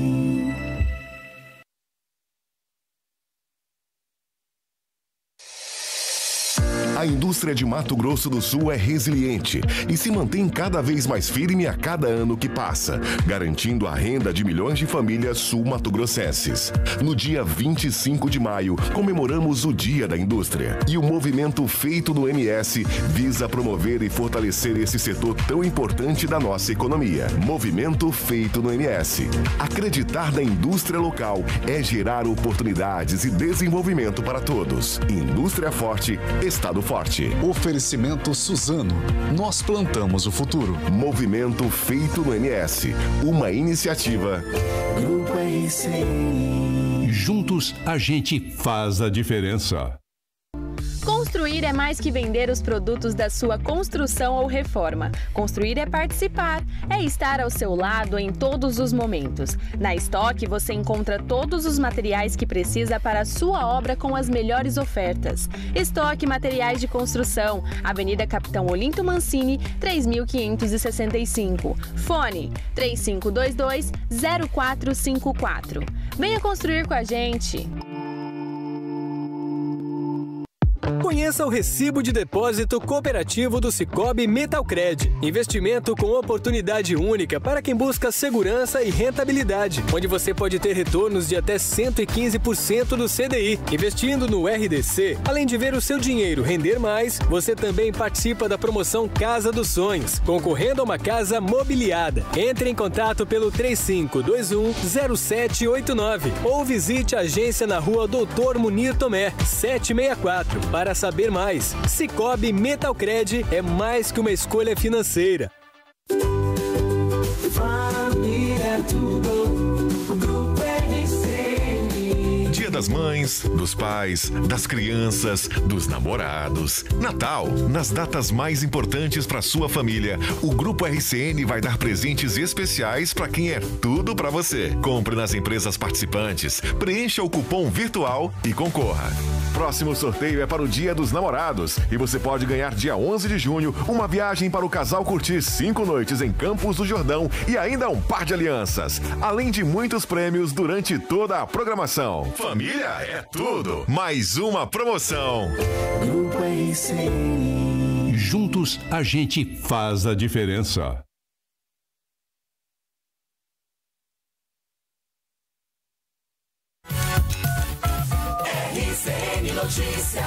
A indústria de Mato Grosso do Sul é resiliente e se mantém cada vez mais firme a cada ano que passa, garantindo a renda de milhões de famílias sul-mato-grossenses. No dia vinte e cinco de maio, comemoramos o Dia da Indústria e o movimento feito no M S visa promover e fortalecer esse setor tão importante da nossa economia. Movimento feito no M S. Acreditar na indústria local é gerar oportunidades e desenvolvimento para todos. Indústria forte, Estado forte. Oferecimento Suzano. Nós plantamos o futuro. Movimento feito no M S. Uma iniciativa. Grupo R C N. Juntos a gente faz a diferença. Construir é mais que vender os produtos da sua construção ou reforma. Construir é participar, é estar ao seu lado em todos os momentos. Na Estoque você encontra todos os materiais que precisa para a sua obra com as melhores ofertas. Estoque Materiais de Construção, Avenida Capitão Olinto Mancini, três mil quinhentos e sessenta e cinco. Fone três cinco dois dois, zero quatro cinco quatro. Venha construir com a gente! Conheça o Recibo de Depósito Cooperativo do Cicobi Metalcred. Investimento com oportunidade única para quem busca segurança e rentabilidade, onde você pode ter retornos de até cento e quinze por cento do C D I. Investindo no R D C, além de ver o seu dinheiro render mais, você também participa da promoção Casa dos Sonhos, concorrendo a uma casa mobiliada. Entre em contato pelo três cinco dois um, zero sete oito nove ou visite a agência na rua Doutor Munir Tomé, setecentos e sessenta e quatro. Para saber mais, Cicobi Metalcred é mais que uma escolha financeira. Família tudo, Grupo R C N. Dia das Mães, dos pais, das crianças, dos namorados. Natal, nas datas mais importantes para sua família, o Grupo R C N vai dar presentes especiais para quem é tudo para você. Compre nas empresas participantes, preencha o cupom virtual e concorra. Próximo sorteio é para o Dia dos Namorados e você pode ganhar dia onze de junho uma viagem para o casal curtir cinco noites em Campos do Jordão e ainda um par de alianças, além de muitos prêmios durante toda a programação. Família é tudo. Mais uma promoção. Grupo R C N. Juntos a gente faz a diferença. R C N Notícias.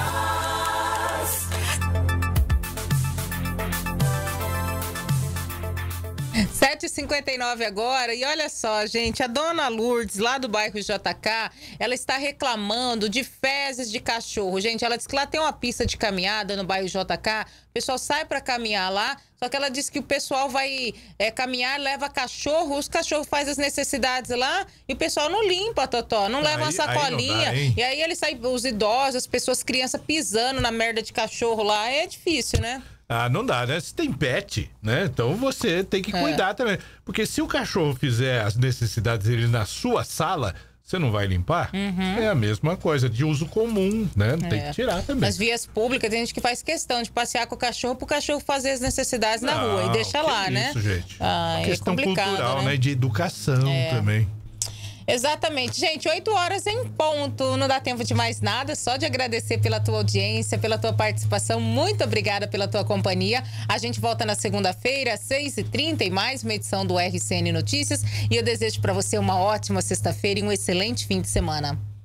sete e cinquenta e nove agora, e olha só, gente, a dona Lourdes, lá do bairro J K, ela está reclamando de fezes de cachorro. Gente, ela disse que lá tem uma pista de caminhada no bairro J K, o pessoal sai para caminhar lá, só que ela disse que o pessoal vai é, caminhar, leva cachorro, os cachorros fazem as necessidades lá e o pessoal não limpa, Totó, não leva uma sacolinha. Aí dá, e aí eles saem, os idosos, as pessoas, crianças pisando na merda de cachorro lá, é difícil, né? Ah, não dá, né? Você tem pet, né? Então você tem que cuidar é. também. Porque se o cachorro fizer as necessidades dele na sua sala, você não vai limpar? Uhum. É a mesma coisa, de uso comum, né? É. Tem que tirar também. Nas vias públicas, tem gente que faz questão de passear com o cachorro pro cachorro fazer as necessidades não, na rua e deixa lá, que né? Isso, gente. Ah, questão é cultural, né? né? De educação é. também. Exatamente. Gente, oito horas em ponto. Não dá tempo de mais nada, só de agradecer pela tua audiência, pela tua participação. Muito obrigada pela tua companhia. A gente volta na segunda-feira, às seis e trinta, e mais uma edição do R C N Notícias. E eu desejo para você uma ótima sexta-feira e um excelente fim de semana.